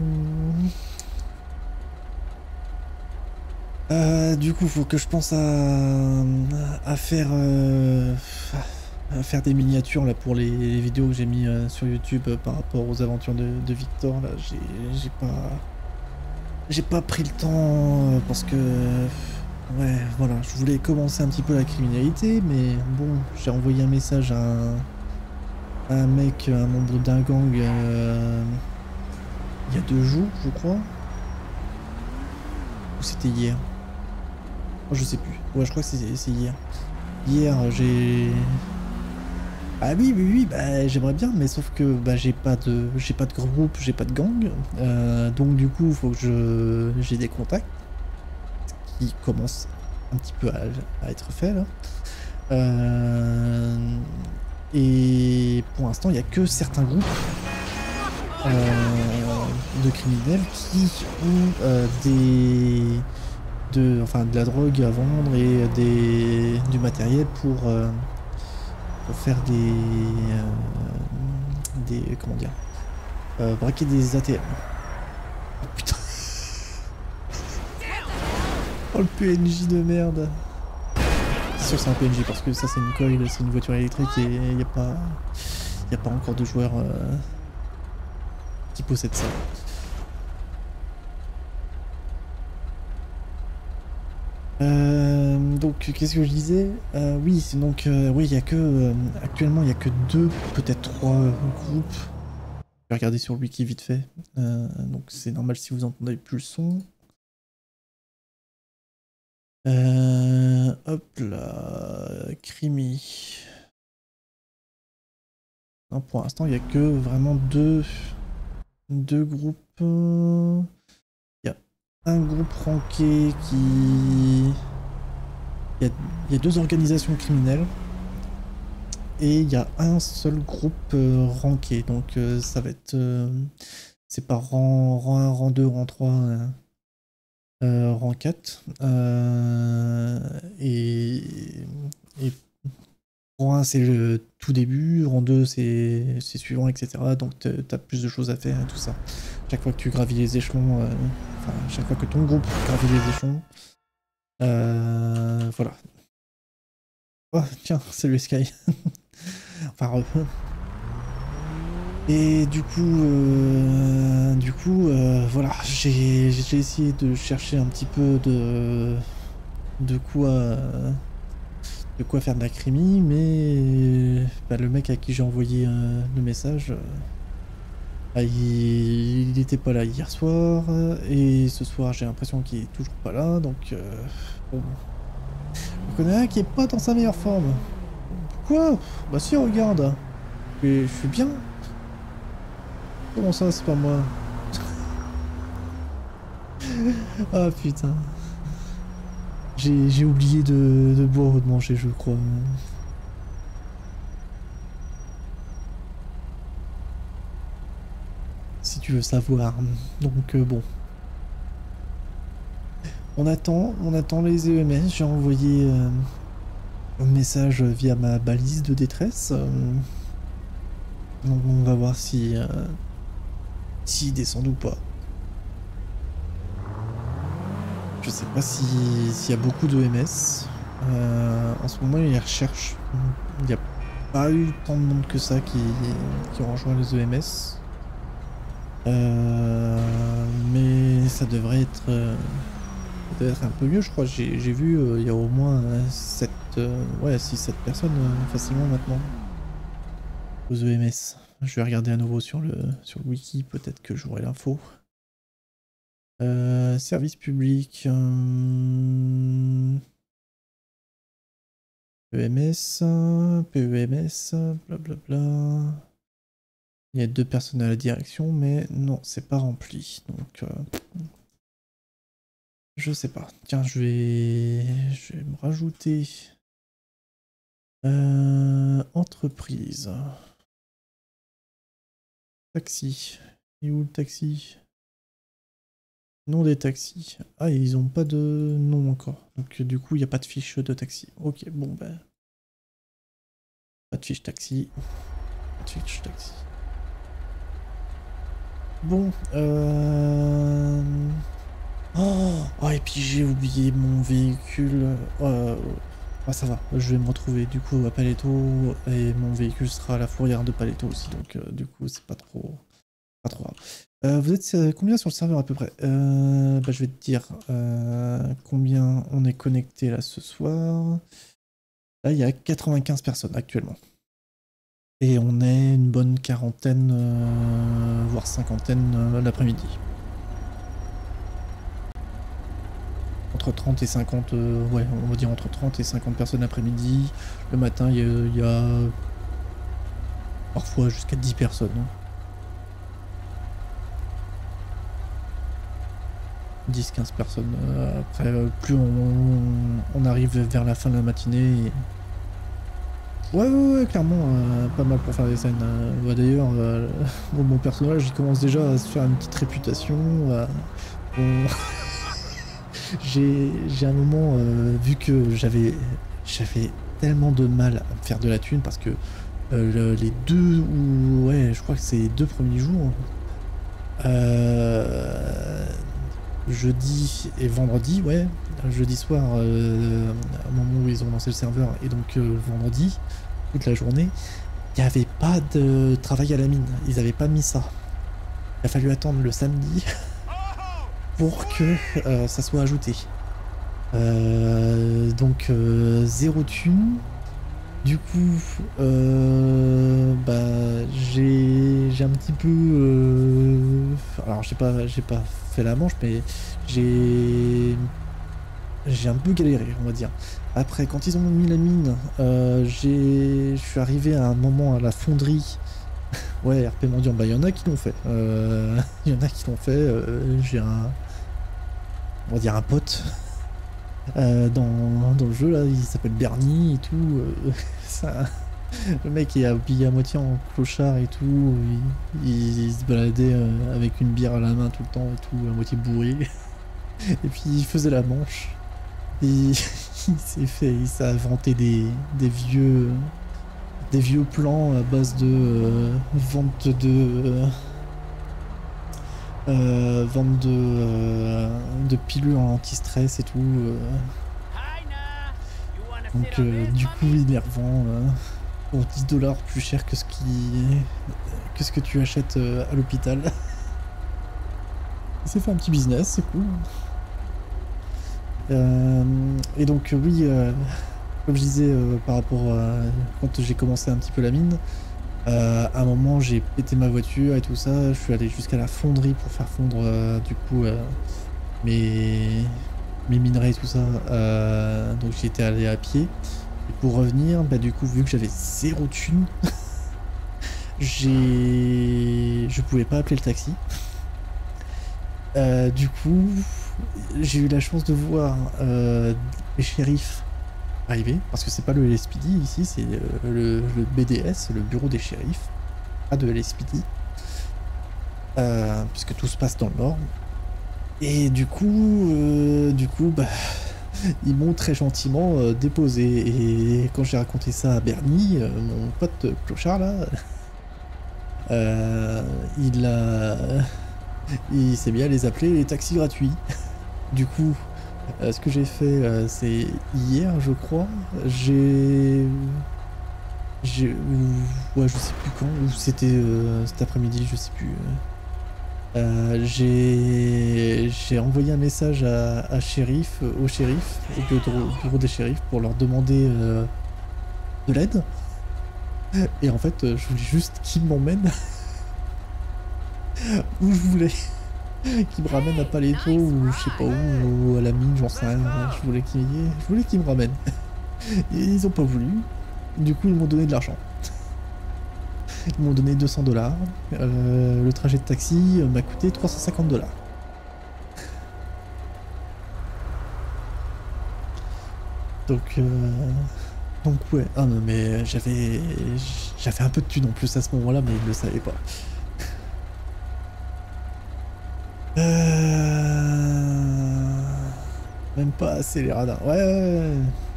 Speaker 1: Euh, du coup, faut que je pense à, à faire euh, à faire des miniatures là pour les, les vidéos que j'ai mis euh, sur YouTube euh, par rapport aux aventures de, de Victor. Là, j'ai j'ai pas j'ai pas pris le temps euh, parce que ouais, voilà, je voulais commencer un petit peu la criminalité, mais bon, j'ai envoyé un message à un, à un mec, un membre d'un gang euh, il y a deux jours, je crois, ou c'était hier. Oh, je sais plus. Ouais, je crois que c'est hier. Hier, j'ai... Ah oui, oui, oui, bah j'aimerais bien, mais sauf que bah j'ai pas de, j'ai pas de groupe, j'ai pas de gang, euh, donc du coup, faut que je, j'ai des contacts qui commencent un petit peu à, à être faits là. Euh... Et pour l'instant, il y a que certains groupes euh, de criminels qui ont euh, des De, enfin, de la drogue à vendre et des, du matériel pour, euh, pour faire des, euh, des... comment dire euh, braquer des A T M. Oh putain. Oh le P N J de merde. C'est sûr que c'est un P N J parce que ça c'est une coil, c'est une voiture électrique et il n'y a pas... Il n'y a pas encore de joueurs euh, qui possèdent ça. Euh, donc qu'est-ce que je disais euh, Oui, donc euh, oui, il y a que euh, actuellement il y a que deux, peut-être trois euh, groupes. Je vais regarder sur le wiki vite fait. Euh, donc c'est normal si vous entendez plus le son. Euh, hop là, Crimi. Non, pour l'instant il n'y a que vraiment deux, deux groupes. Il y a un groupe ranké qui... Il y, a, il y a deux organisations criminelles et il y a un seul groupe euh, ranké. Donc euh, ça va être... Euh, c'est par rang, rang un, rang deux, rang trois, euh, euh, rang quatre. Euh, et, et rang un c'est le tout début, rang deux c'est suivant, et cetera. Donc t'as plus de choses à faire et tout ça. Chaque fois que tu gravis les échelons, euh, enfin chaque fois que ton groupe gravit les échelons, Euh, voilà. Oh, tiens, salut Sky. Enfin, re... Et du coup, euh, du coup, euh, voilà, j'ai essayé de chercher un petit peu de, de quoi, de quoi faire de la crimi, mais bah, le mec à qui j'ai envoyé euh, le message, euh, bah, il n'était pas là hier soir, et ce soir j'ai l'impression qu'il est toujours pas là, donc euh, bon. Je connais un qui est pas dans sa meilleure forme. Pourquoi? Bah si, regarde. Et je suis bien. Comment ça, c'est pas moi? Ah putain. J'ai oublié de, de boire ou de manger, je crois. Si tu veux savoir. Donc euh, bon. On attend, on attend les E M S. J'ai envoyé euh, un message via ma balise de détresse. Euh, donc on va voir si euh, s'ils descendent ou pas. Je sais pas s'il si y a beaucoup d'E M S. Euh, en ce moment, ils recherchent. Il n'y a pas eu tant de monde que ça qui, qui ont rejoint les E M S. Euh, mais ça devrait être... Euh, peut-être un peu mieux, je crois. J'ai vu, il euh, y a au moins sept, euh, ouais, six sept personnes euh, facilement maintenant aux E M S. Je vais regarder à nouveau sur le, sur le wiki, peut-être que j'aurai l'info. Euh, service public. Euh, E M S, P E M S, blablabla. Il y a deux personnes à la direction, mais non, c'est pas rempli. Donc... Euh, je sais pas. Tiens, je vais, je vais me rajouter Euh, entreprise. Taxi. Et où le taxi? Nom des taxis. Ah, ils ont pas de nom encore. Donc du coup, il n'y a pas de fiche de taxi. Ok, bon ben... Pas de fiche taxi. Pas de fiche taxi. Bon, euh... Oh, oh et puis j'ai oublié mon véhicule. Euh... Ah ça va, je vais me retrouver du coup à Paletto et mon véhicule sera à la fourrière de Paletto aussi, donc euh, du coup c'est pas trop... Pas trop grave. Euh, vous êtes euh, combien sur le serveur à peu près? euh, bah, Je vais te dire euh, combien on est connecté là ce soir. Là il y a quatre-vingt-quinze personnes actuellement. Et on est une bonne quarantaine, euh, voire cinquantaine euh, l'après-midi. Entre trente et cinquante, euh, ouais, on va dire entre trente et cinquante personnes l'après-midi. Le matin, il y, y a parfois jusqu'à dix personnes. Hein. dix quinze personnes. Euh, après, euh, plus on, on arrive vers la fin de la matinée. Et... Ouais, ouais, ouais, clairement, euh, pas mal pour faire des scènes. Euh, bah, D'ailleurs, euh, bon, mon personnage, il commence déjà à se faire une petite réputation. Euh, on... J'ai un moment, euh, vu que j'avais j'avais tellement de mal à me faire de la thune, parce que euh, le, les deux, ou ouais, je crois que c'est les deux premiers jours, euh, jeudi et vendredi, ouais, jeudi soir, euh, au moment où ils ont lancé le serveur, et donc euh, vendredi, toute la journée, il n'y avait pas de travail à la mine, ils n'avaient pas mis ça. Il a fallu attendre le samedi pour que euh, ça soit ajouté. Euh, donc euh, zéro thune. Du coup, euh, bah j'ai j'ai un petit peu. Euh, alors j'ai pas j'ai pas fait la manche, mais j'ai j'ai un peu galéré, on va dire. Après, quand ils ont mis la mine, euh, j'ai je suis arrivé à un moment à la fonderie. Ouais, R P mendiant, bah il y en a qui l'ont fait. Il euh, y en a qui l'ont fait. Euh, j'ai un on va dire un pote euh, dans, dans le jeu là, il s'appelle Bernie et tout. Euh, ça, le mec est habillé à moitié en clochard et tout. Il, il, il se baladait euh, avec une bière à la main tout le temps et tout, à moitié bourré. Et puis il faisait la manche. Et il s'est fait, il s'est inventé des, des vieux, des vieux plans à base de euh, vente de. Euh, Euh, vente de, euh, de pilules anti-stress et tout. Euh. Donc euh, du coup il les revend euh, pour dix dollars plus cher que ce, qui... que ce que tu achètes euh, à l'hôpital. Il s'est fait un petit business, c'est cool. Euh, et donc oui, euh, comme je disais euh, par rapport à quand j'ai commencé un petit peu la mine, Euh, à un moment j'ai pété ma voiture et tout ça, je suis allé jusqu'à la fonderie pour faire fondre euh, du coup euh, mes, mes minerais et tout ça, euh, donc j'y étais allé à pied. Et pour revenir, bah du coup vu que j'avais zéro thune, j'ai... je pouvais pas appeler le taxi. Euh, du coup j'ai eu la chance de voir euh, les shérifs arrivé, parce que c'est pas le L S P D ici, c'est le, le, le B D S, le bureau des shérifs, pas de L S P D, euh, puisque tout se passe dans le nord. Et du coup, euh, du coup, bah, ils m'ont très gentiment euh, déposé. Et quand j'ai raconté ça à Bernie, euh, mon pote clochard là, euh, il a, il s'est mis à les appeler les taxis gratuits. Du coup. Euh, ce que j'ai fait, euh, c'est hier, je crois. J'ai, j'ai, ouais, je sais plus quand, ou c'était euh, cet après-midi, je sais plus. Euh, j'ai, j'ai envoyé un message à, à shérif, au shérif, au bureau, au bureau des shérifs, pour leur demander euh, de l'aide. Et en fait, je voulais juste qu'ils m'emmènent où je voulais. Qui me ramène à Paletto ou je sais pas où, ou à la mine, j'en sais rien. Je voulais qu'ils je voulais qu'ils me ramènent. Et ils ont pas voulu. Du coup, ils m'ont donné de l'argent. Ils m'ont donné deux cents dollars. Euh, le trajet de taxi m'a coûté trois cent cinquante dollars. Donc, euh, Donc ouais, ah non mais j'avais j'avais un peu de thunes en plus à ce moment-là, mais il le savait pas. Euh... Même pas assez les radars. Ouais, ouais,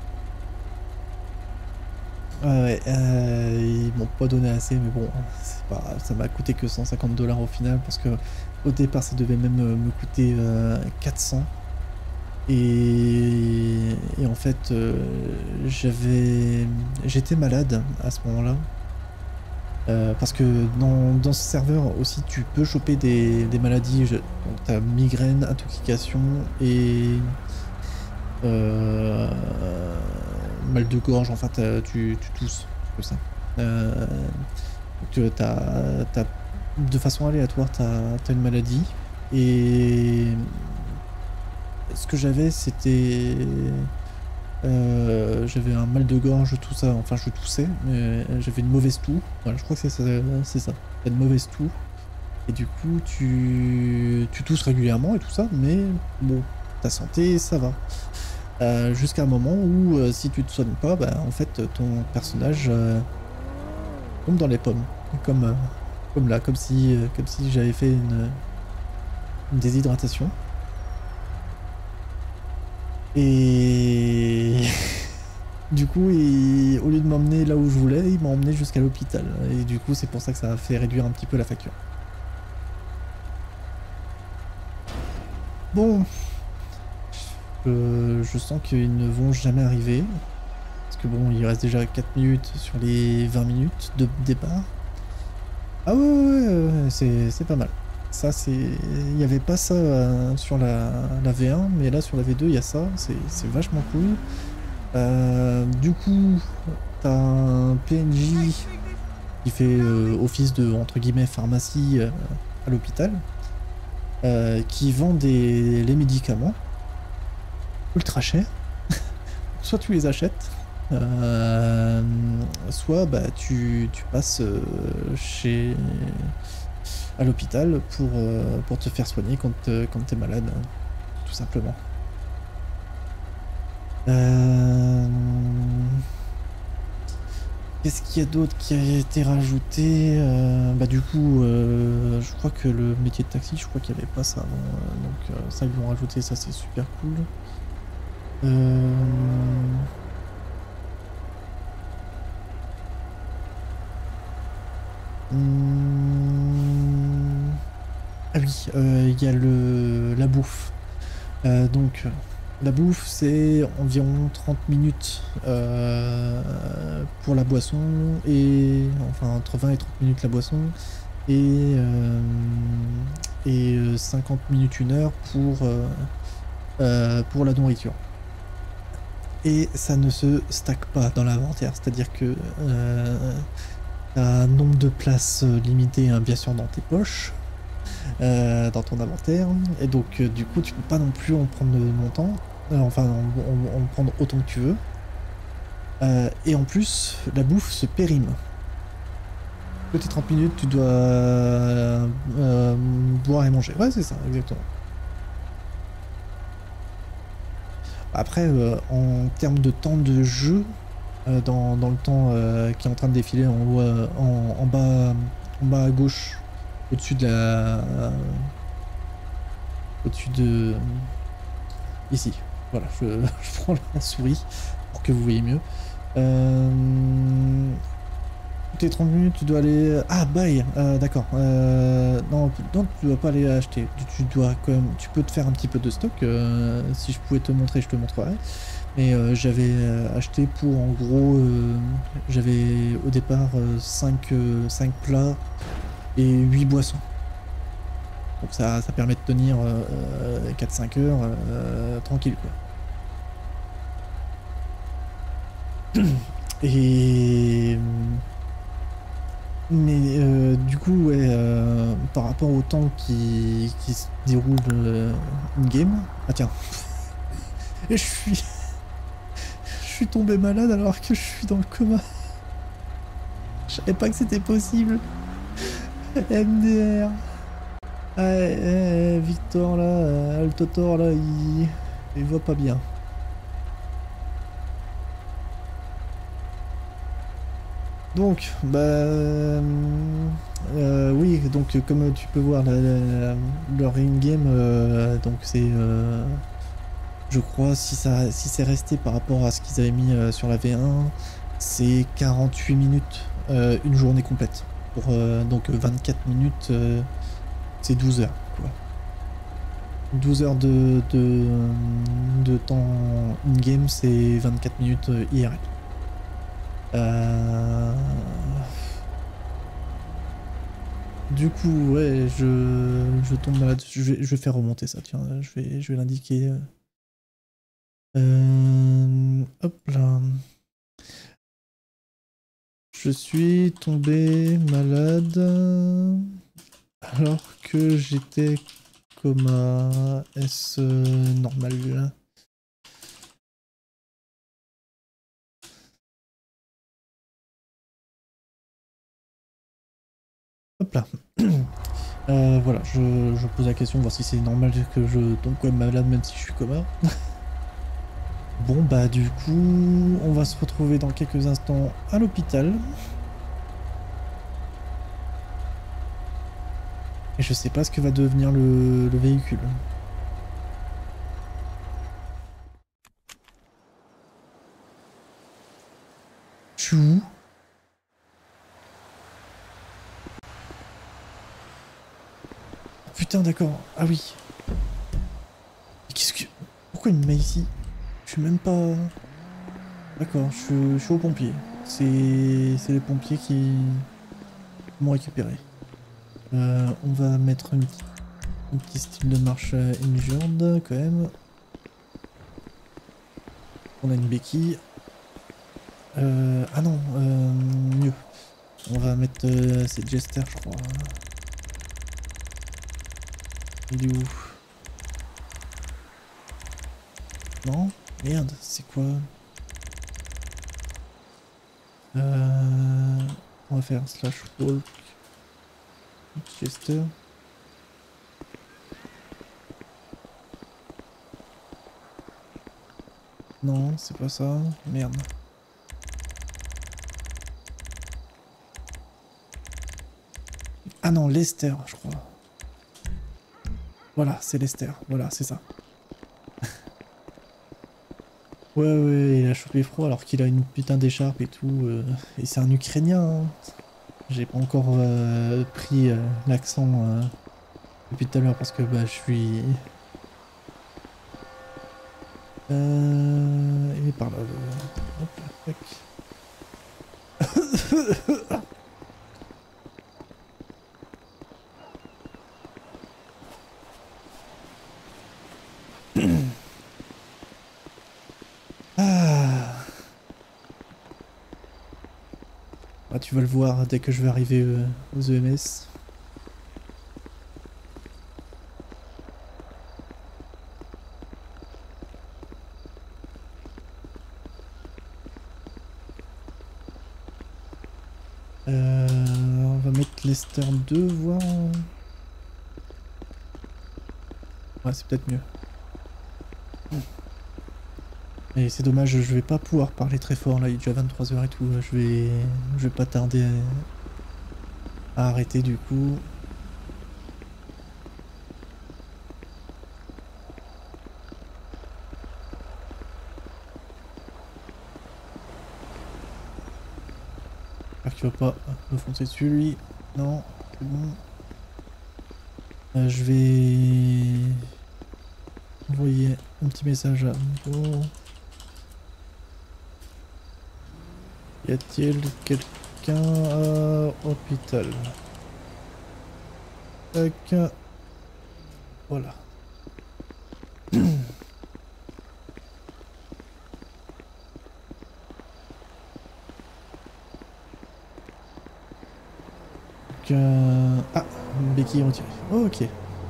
Speaker 1: ouais. Ouais, ouais, euh, ils m'ont pas donné assez, mais bon, c'est pas grave, ça m'a coûté que cent cinquante dollars au final, parce que au départ ça devait même euh, me coûter euh, quatre cents. Et, et en fait, euh, j'avais, j'étais malade à ce moment-là. Euh, parce que dans, dans ce serveur aussi, tu peux choper des, des maladies. Je, donc, t'as migraine, intoxication et euh, mal de gorge. Enfin, tu, tu tousses, comme ça. Euh, donc, t'as, t'as, de façon aléatoire, t'as, t'as une maladie. Et ce que j'avais, c'était... Euh, j'avais un mal de gorge, tout ça, enfin je toussais, mais j'avais une mauvaise toux, voilà, je crois que c'est ça, c'est ça, t'as une mauvaise toux, et du coup tu, tu tousses régulièrement et tout ça, mais bon, ta santé, ça va. Euh, jusqu'à un moment où, euh, si tu te soignes pas, bah, en fait, ton personnage euh, tombe dans les pommes, comme, euh, comme là, comme si, euh, comme si j'avais fait une, une déshydratation. Et du coup, il... au lieu de m'emmener là où je voulais, il m'a emmené jusqu'à l'hôpital. Et du coup, c'est pour ça que ça a fait réduire un petit peu la facture. Bon, je, je sens qu'ils ne vont jamais arriver. Parce que bon, il reste déjà quatre minutes sur les vingt minutes de départ. Ah ouais, ouais, ouais, c'est c'est pas mal. Ça, c'est... Il n'y avait pas ça euh, sur la, la V un, mais là, sur la V deux, il y a ça. C'est vachement cool. Euh, du coup, t'as un P N J qui fait euh, office de, entre guillemets, pharmacie euh, à l'hôpital, euh, qui vend des, les médicaments ultra chers. Soit tu les achètes, euh, soit bah, tu, tu passes euh, chez... à l'hôpital pour, euh, pour te faire soigner quand, euh, quand t'es malade, hein, tout simplement. Euh... Qu'est-ce qu'il y a d'autre qui a été rajouté? euh, Bah du coup, euh, je crois que le métier de taxi, je crois qu'il n'y avait pas ça avant, euh, donc euh, ça ils l'ont rajouté, ça c'est super cool. Euh... Hum... Ah oui, il euh, y a le la bouffe. Euh, donc la bouffe c'est environ trente minutes euh, pour la boisson et enfin entre vingt et trente minutes la boisson et, euh, et cinquante minutes une heure pour, euh, euh, pour la nourriture. Et ça ne se stack pas dans l'inventaire, c'est-à-dire que euh, t'as un nombre de places limité hein, bien sûr dans tes poches. Euh, dans ton inventaire et donc euh, du coup tu peux pas non plus en prendre longtemps euh, enfin en, en, en prendre autant que tu veux euh, et en plus la bouffe se périme. Toutes les trente minutes tu dois euh, euh, boire et manger, ouais c'est ça exactement. Après euh, en termes de temps de jeu euh, dans, dans le temps euh, qui est en train de défiler en, haut, euh, en, en bas en bas à gauche au-dessus de la... Euh, au-dessus de... Ici. Voilà, je, je prends la souris pour que vous voyez mieux. Euh... Toutes les trente minutes, tu dois aller... Ah, buy euh, d'accord. Euh... Non, non, tu dois pas aller acheter. Tu, tu dois quand même... Tu peux te faire un petit peu de stock. Euh... Si je pouvais te montrer, je te montrerais. Mais euh, j'avais acheté pour, en gros... Euh... J'avais au départ cinq plats et huit boissons. Donc ça, ça permet de tenir euh, quatre cinq heures euh, tranquille quoi. Et mais euh, du coup ouais euh, par rapport au temps qui, qui se déroule euh, une game. Ah tiens. Et je suis je suis tombé malade alors que je suis dans le coma. Je savais pas que c'était possible. M D R. Ah, eh, Victor là, euh, Altotor là, il... il voit pas bien. Donc, bah... Euh, oui, donc comme tu peux voir, la, la, la, leur in-game, euh, donc c'est... Euh, je crois, si, ça, si c'est resté par rapport à ce qu'ils avaient mis euh, sur la V un, c'est quarante-huit minutes, euh, une journée complète. Pour, euh, donc vingt-quatre minutes, euh, c'est douze heures, quoi. douze heures de, de, de temps in-game, c'est vingt-quatre minutes I R L. Euh... Du coup, ouais, je, je tombe malade. Je vais, je vais faire remonter ça, tiens, je vais, je vais l'indiquer. Euh... Hop là. Je suis tombé malade alors que j'étais coma. Est-ce normal? Hop là. euh, voilà, je, je pose la question, voir si c'est normal que je tombe quand même malade même si je suis coma. Bon bah du coup, on va se retrouver dans quelques instants à l'hôpital. Et je sais pas ce que va devenir le, le véhicule. Je suis où? Putain d'accord, ah oui. Qu'est-ce que... Pourquoi il me met ici? Je suis même pas... D'accord, je, je suis au pompier. C'est les pompiers qui m'ont récupéré. Euh, on va mettre une, un petit style de marche injured quand même. On a une béquille. Euh, ah non, euh, mieux. On va mettre euh, cette Jester, je crois. Il est où? Non? Merde, c'est quoi? Euh, on va faire slash walk. Jester. Non, c'est pas ça. Merde. Ah non, Lester, je crois. Voilà, c'est Lester. Voilà, c'est ça. Ouais, ouais, il a chopé froid alors qu'il a une putain d'écharpe et tout. Euh, et c'est un Ukrainien. Hein. J'ai pas encore euh, pris euh, l'accent euh, depuis tout à l'heure parce que bah, je suis... Euh, il est par là. Le... Hop, tac. Ah. Ah, tu vas le voir dès que je vais arriver euh, aux E M S. Euh, on va mettre Lester deux, voir. Ouais, c'est peut-être mieux. Et c'est dommage, je vais pas pouvoir parler très fort là, il est déjà vingt-trois heures et tout. Je vais, je vais pas tarder à arrêter du coup. J'espère qu'il va pas me foncer dessus lui. Non, c'est bon. Euh, je vais envoyer un petit message à Bo. Y a-t-il quelqu'un à hôpital? Tac. Voilà. Euh... Ah, une béquille retirée. Oh, ok.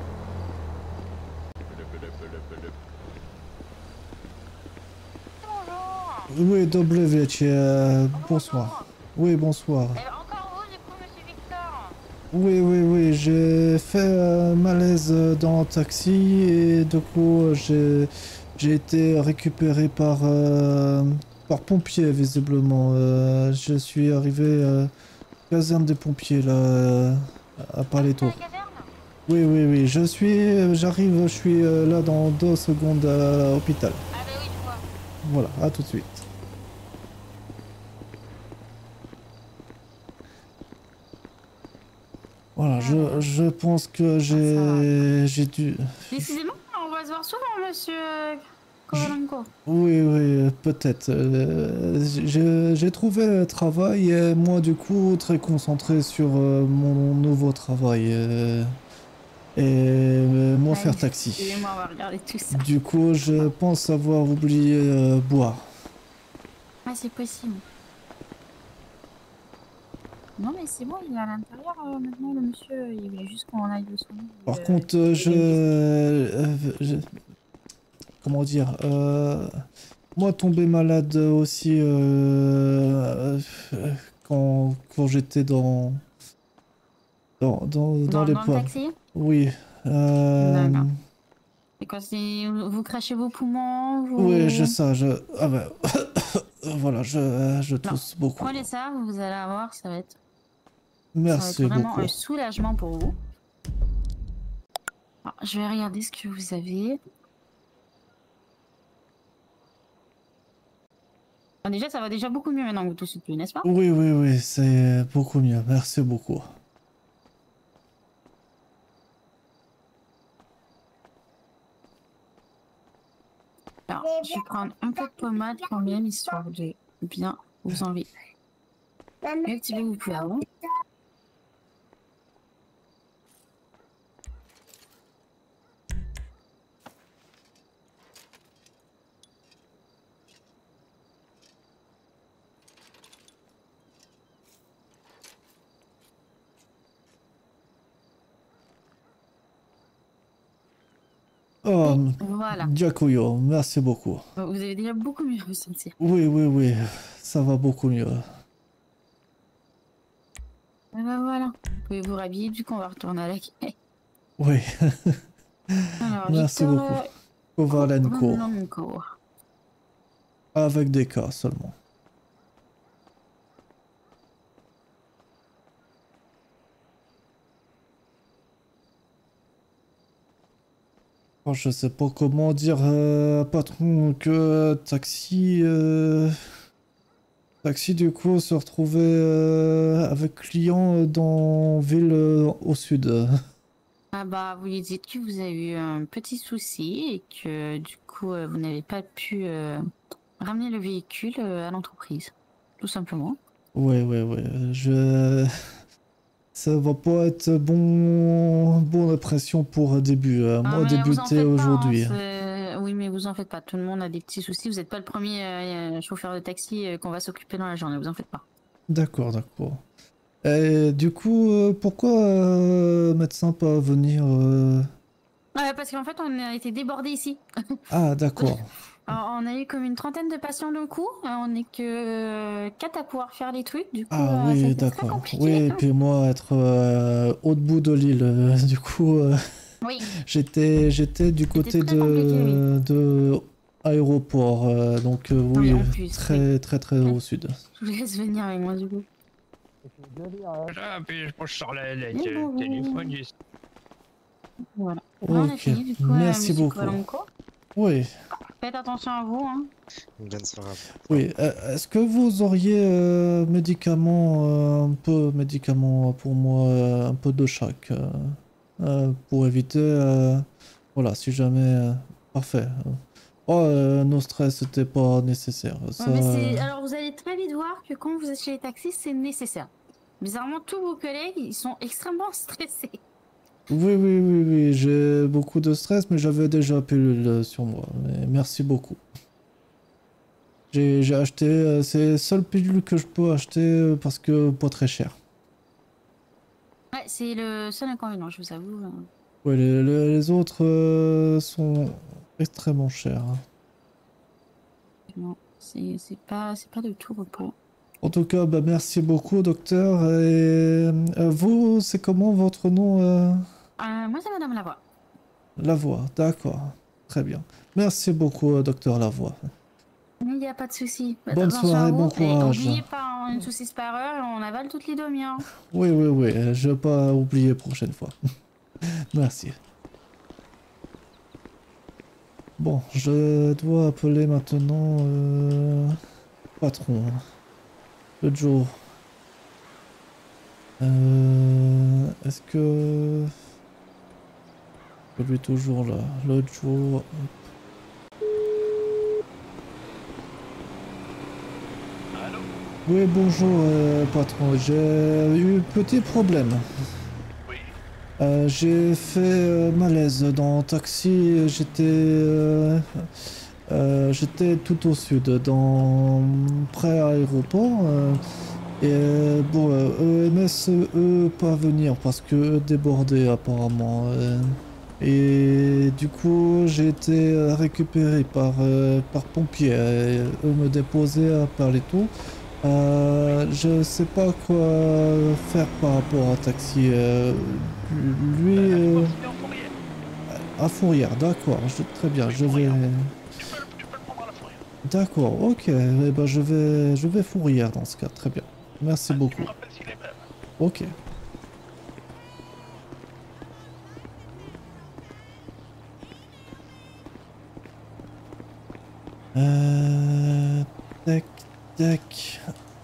Speaker 1: Oui, W, euh, bonsoir. Oui, bonsoir.
Speaker 7: Et encore vous, du coup, monsieur Victor?
Speaker 1: Oui, oui, oui, j'ai fait euh, malaise dans le taxi et du coup, j'ai j'ai été récupéré par, euh, par pompier, visiblement. Euh, je suis arrivé euh, caserne des pompiers, là, euh, à Paletto.
Speaker 7: La caserne?
Speaker 1: Oui, oui, oui, je suis... J'arrive, je suis euh, là dans deux secondes à l'hôpital.
Speaker 7: Ah bah oui, je vois.
Speaker 1: Voilà, à tout de suite. Voilà, je, je pense que j'ai j'ai dû...
Speaker 8: Décidément, on va se voir souvent, monsieur Kovalenko.
Speaker 1: Oui, oui, peut-être. Euh, j'ai j'ai trouvé le travail et moi, du coup, très concentré sur euh, mon nouveau travail euh, et euh, mon faire taxi.
Speaker 8: Excusez-moi, on va regarder tout ça.
Speaker 1: Du coup, je pense avoir oublié euh, boire.
Speaker 8: Ah, c'est possible. Non, mais c'est bon, il est à l'intérieur euh, maintenant, le monsieur. Il voulait juste qu'on aille le soigner.
Speaker 1: Par
Speaker 8: Euh,
Speaker 1: contre, euh, je, euh, je- Comment dire euh, moi, tombé malade aussi euh, euh, quand, quand j'étais dans... Dans, dans, dans,
Speaker 8: Dans,
Speaker 1: les
Speaker 8: dans le
Speaker 1: poids.
Speaker 8: taxi?
Speaker 1: Oui. Euh...
Speaker 8: D'accord. Et quand c'est... Vous crachez vos poumons vous...
Speaker 1: Oui, je sais, je... Ah ben... voilà, je, je tousse beaucoup.
Speaker 8: Prenez ça, vous allez avoir, ça va être...
Speaker 1: Merci
Speaker 8: ça va être vraiment
Speaker 1: beaucoup.
Speaker 8: un soulagement pour vous. Alors, je vais regarder ce que vous avez. Ah, déjà, ça va déjà beaucoup mieux maintenant que vous toussez plus, n'est-ce pas?
Speaker 1: Oui, oui, oui, c'est beaucoup mieux. Merci beaucoup.
Speaker 8: Alors, je vais prendre un peu de pommade quand même, histoire de bien vous enlever un petit peu vous pouvez avant.
Speaker 1: Oh,
Speaker 8: Voilà.
Speaker 1: Diakuyo, merci beaucoup.
Speaker 8: Vous avez déjà beaucoup mieux ressenti.
Speaker 1: Oui, oui, oui, ça va beaucoup mieux.
Speaker 8: Et ben voilà. Vous pouvez vous rhabiller du coup on va retourner à la quai.
Speaker 1: Oui.
Speaker 8: Alors,
Speaker 1: Merci
Speaker 8: Victor,
Speaker 1: beaucoup.
Speaker 8: euh,
Speaker 1: Kovalenko.
Speaker 8: Kovalenko.
Speaker 1: Avec des cas seulement. Oh, je sais pas comment dire euh, patron que taxi euh, taxi du coup se retrouvait euh, avec client dans ville euh, au sud.
Speaker 8: Ah bah vous lui dites que vous avez eu un petit souci et que du coup euh, vous n'avez pas pu euh, ramener le véhicule euh, à l'entreprise. Tout simplement.
Speaker 1: Ouais, ouais, ouais. Je ça va pas être bon bonne impression pour un début. euh,
Speaker 8: Ah,
Speaker 1: Moi
Speaker 8: mais vous en
Speaker 1: débuter
Speaker 8: faites pas,
Speaker 1: aujourd'hui.
Speaker 8: hein, c'est- oui mais vous en faites pas. Tout le monde a des petits soucis. Vous n'êtes pas le premier euh, chauffeur de taxi euh, qu'on va s'occuper dans la journée. Vous en faites pas.
Speaker 1: D'accord, d'accord. Et du coup, euh, pourquoi euh, médecin pas venir euh,
Speaker 8: Ouais, parce qu'en fait on a été débordés ici.
Speaker 1: Ah, d'accord.
Speaker 8: Alors, on a eu comme une trentaine de patients d'un coup. Euh, On n'est que euh, quatre à pouvoir faire les trucs. Du coup,
Speaker 1: Ah
Speaker 8: euh, ça a
Speaker 1: oui,
Speaker 8: été très
Speaker 1: d'accord.
Speaker 8: compliqué.
Speaker 1: Oui, et
Speaker 8: hein.
Speaker 1: puis moi, être euh, au bout de l'île, euh, du coup, euh,
Speaker 8: Oui.
Speaker 1: j'étais j'étais du côté
Speaker 8: très
Speaker 1: de,
Speaker 8: compliqué,
Speaker 1: de aéroport, euh, donc euh, oui,
Speaker 8: Oui, en plus,
Speaker 1: très très très au sud.
Speaker 8: Je vous laisse venir avec moi du coup.
Speaker 6: Ah, puis je pense que je sors la, la,
Speaker 8: Oui,
Speaker 6: le
Speaker 8: bon,
Speaker 6: téléphone. je-
Speaker 8: Voilà. Là, on a
Speaker 1: Ok,
Speaker 8: fini du coup.
Speaker 1: merci
Speaker 8: euh, Monsieur
Speaker 1: beaucoup.
Speaker 8: Kovalenko.
Speaker 1: Oui,
Speaker 8: Faites attention à vous. Hein.
Speaker 1: oui. Euh, Est-ce que vous auriez euh, médicaments, euh, un peu médicaments pour moi, euh, un peu de chaque, euh, euh, pour éviter, euh, voilà, si jamais, euh, parfait. Oh, euh, nos stress, c'était pas nécessaire. Ça...
Speaker 8: Ouais, mais c'est- Alors, vous allez très vite voir que quand vous êtes chez les taxis, c'est nécessaire. Bizarrement, tous vos collègues, ils sont extrêmement stressés.
Speaker 1: Oui, oui, oui, oui, j'ai beaucoup de stress, mais j'avais déjà pilule sur moi. Mais merci beaucoup. J'ai j'ai acheté, euh, c'est la seule pilule que je peux acheter euh, parce que pas très cher.
Speaker 8: Ouais, c'est le seul inconvénient, je vous avoue. hein.
Speaker 1: Ouais, les, les- les autres euh, sont extrêmement chers. hein.
Speaker 8: Non, c'est c'est pas, c'est pas de tout repos.
Speaker 1: En tout cas, bah, merci beaucoup, docteur. Et euh, vous, c'est comment votre nom euh
Speaker 8: Euh, moi, c'est Madame Lavoie.
Speaker 1: Lavoie, d'accord. Très bien. Merci beaucoup, euh, docteur Lavoie.
Speaker 8: Mais il n'y a pas de souci. Faites
Speaker 1: Bonne
Speaker 8: attention
Speaker 1: soirée,
Speaker 8: à
Speaker 1: bon
Speaker 8: vous. Et
Speaker 1: courage.
Speaker 8: N'oubliez pas, hein, une saucisse par heure et on avale toutes les demi-heures.
Speaker 1: Oui, oui, oui, je vais pas oublier prochaine fois. Merci. Bon, je dois appeler maintenant euh, patron. Le Joe. Euh, Est-ce que... Lui est toujours là. Le Joe...
Speaker 6: Allô?
Speaker 1: Oui, bonjour euh, patron. J'ai eu petit problème.
Speaker 6: Oui.
Speaker 1: Euh, j'ai fait euh, malaise dans le taxi. J'étais... euh, euh, j'étais tout au sud, dans près à l'aéroport. euh, et euh, bon, euh, E M S, eux, pas venir parce que eux débordés apparemment. euh. et du coup, j'ai été euh, récupéré par, euh, par pompiers. et eux me déposaient à Perleto. Euh, je sais pas quoi faire par rapport à taxi. euh, lui, euh, à Fourrière, d'accord, je- très bien, je vais.
Speaker 5: Tu peux, tu peux le prendre à la fourrière.
Speaker 1: D'accord, ok, eh ben je vais, je vais Fourrière dans ce cas, très bien. Merci
Speaker 5: Tu
Speaker 1: beaucoup.
Speaker 5: me rappelles s'il est même.
Speaker 1: Ok. Euh, tac, tac.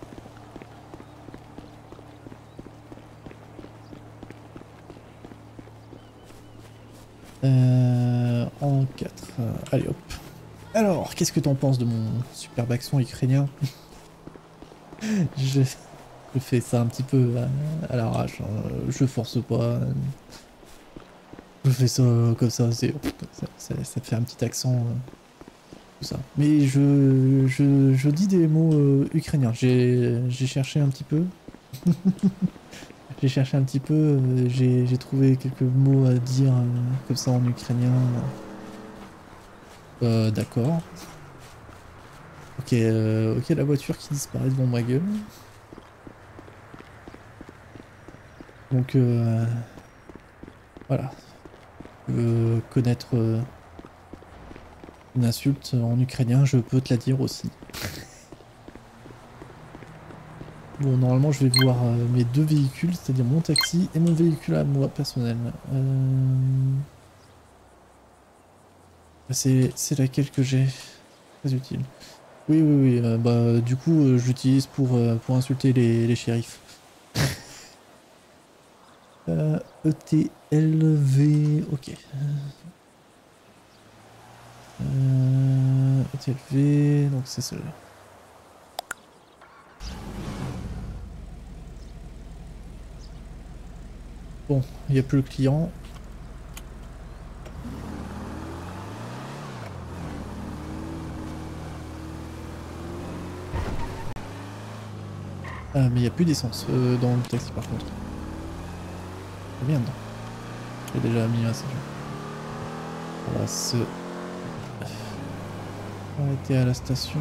Speaker 1: Euh, en quatre. Euh, allez hop. Alors, qu'est-ce que t'en penses de mon superbe accent ukrainien? je, je fais ça un petit peu à, à l'arrache. hein. Je force pas. Je fais ça comme ça. C'est, ça, ça, ça te fait un petit accent. euh, tout ça. Mais je, je, je dis des mots euh, ukrainiens. J'ai, j'ai cherché un petit peu. J'ai cherché un petit peu. euh, j'ai, j'ai trouvé quelques mots à dire euh, comme ça en ukrainien. Euh, d'accord. Ok, euh, ok, la voiture qui disparaît devant ma gueule. Donc, euh, voilà. Je veux connaître euh, une insulte en ukrainien, je peux te la dire aussi. Bon, normalement, je vais voir euh, mes deux véhicules, c'est-à-dire mon taxi et mon véhicule à moi personnel. Euh... C'est c'est laquelle que j'ai? Très utile. Oui, oui, oui. euh, bah, du coup, euh, je l'utilise pour, euh, pour insulter les, les shérifs. euh, E T L V. Ok. Euh, E T L V. Donc, c'est celle-là. Bon, il n'y a plus le client. Ah, mais il n'y a plus d'essence euh, dans le taxi par contre. C'est bien dedans. J'ai déjà mis un C G. On va se arrêter à la station.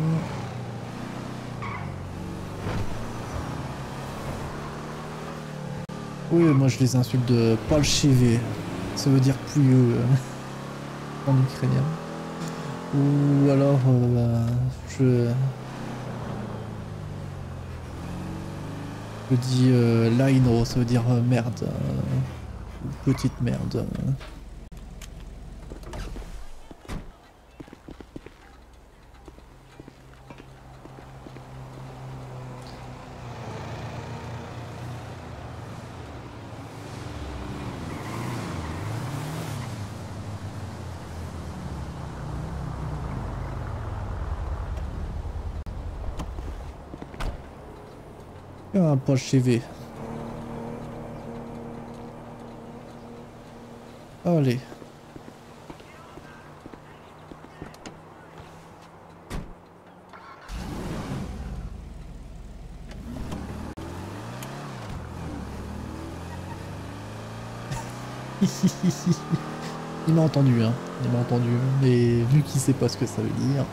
Speaker 1: Oui, moi je les insulte de Palchevé. Ça veut dire pouilleux euh, en ukrainien. Ou alors euh, je... Je dis euh, Laino, ça veut dire euh, merde. euh, ou petite merde. euh. Un poche C V. Allez. Il m'a entendu, hein. Il m'a entendu. Mais vu qu'il sait pas ce que ça veut dire.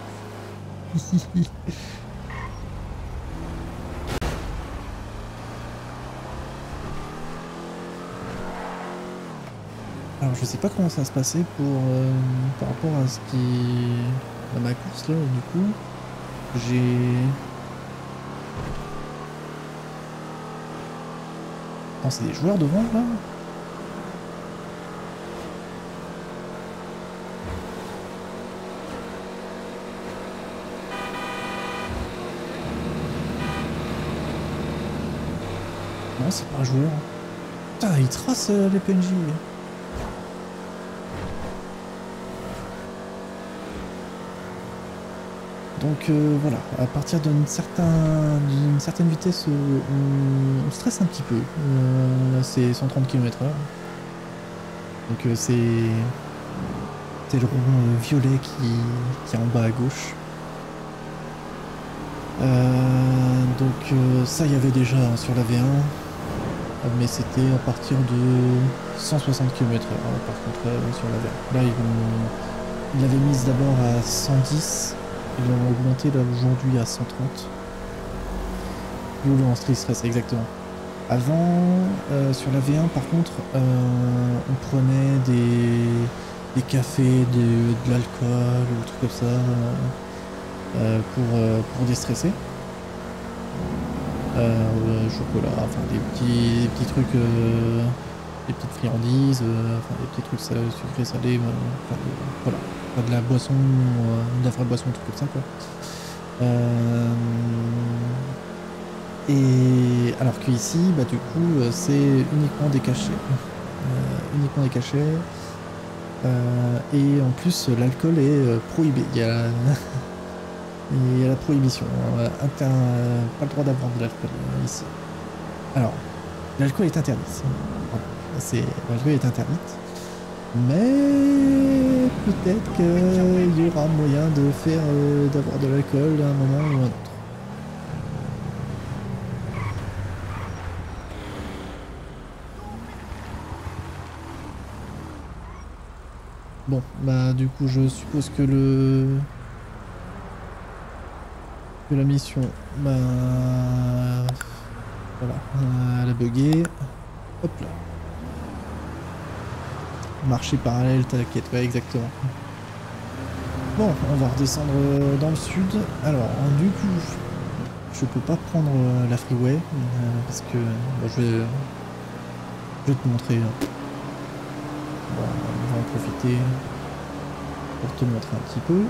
Speaker 1: Alors je sais pas comment ça va se passer pour euh, par rapport à ce qui à ma course là du coup. J'ai... Non, c'est des joueurs devant, là? Non, c'est pas un joueur. Putain, il trace euh, les P N J. Donc euh, voilà, à partir d'une certain, d'une certaine vitesse, euh, on, on stresse un petit peu. Euh, c'est cent trente kilomètres heure. Donc euh, c'est c'est le rond euh, violet qui, qui est en bas à gauche. Euh, donc euh, ça, il y avait déjà hein, sur la V un, mais c'était à partir de cent soixante kilomètres heure hein, par contre euh, sur la V un. Là, ils vont, ils l'avaient mise d'abord à cent dix. Ils vont augmenter là aujourd'hui à cent trente. Youlo en street stress, exactement. Avant, euh, sur la V un par contre, euh, on prenait des, des cafés, de, de l'alcool ou trucs comme ça euh, pour, euh, pour déstresser. Euh, chocolat, enfin des petits, des petits trucs, euh, des petites friandises, euh, enfin des petits trucs salés, sucrés, salés, euh, enfin, euh, voilà. Pas de la boisson, euh, de la vraie boisson, un truc comme ça quoi. Euh, et alors que ici, bah du coup, c'est uniquement des cachets, euh, uniquement des cachets. Euh, et en plus, l'alcool est euh, prohibé. Il y a la, il y a la prohibition. Euh, inter, euh, pas le droit d'avoir de l'alcool euh, ici. Alors, l'alcool est interdit. Voilà. C'est l'alcool est interdite. Mais peut-être qu'il y aura moyen de faire euh, d'avoir de l'alcool à un moment ou à un autre. Bon, bah du coup je suppose que le que la mission, bah voilà, euh, elle a bugué. Hop là. Marché parallèle, t'inquiète, ouais, exactement. Bon, on va redescendre dans le sud. Alors, du coup, je peux pas prendre la freeway, euh, parce que bon, je, vais, je vais te montrer. Bon, on va en profiter pour te montrer un petit peu.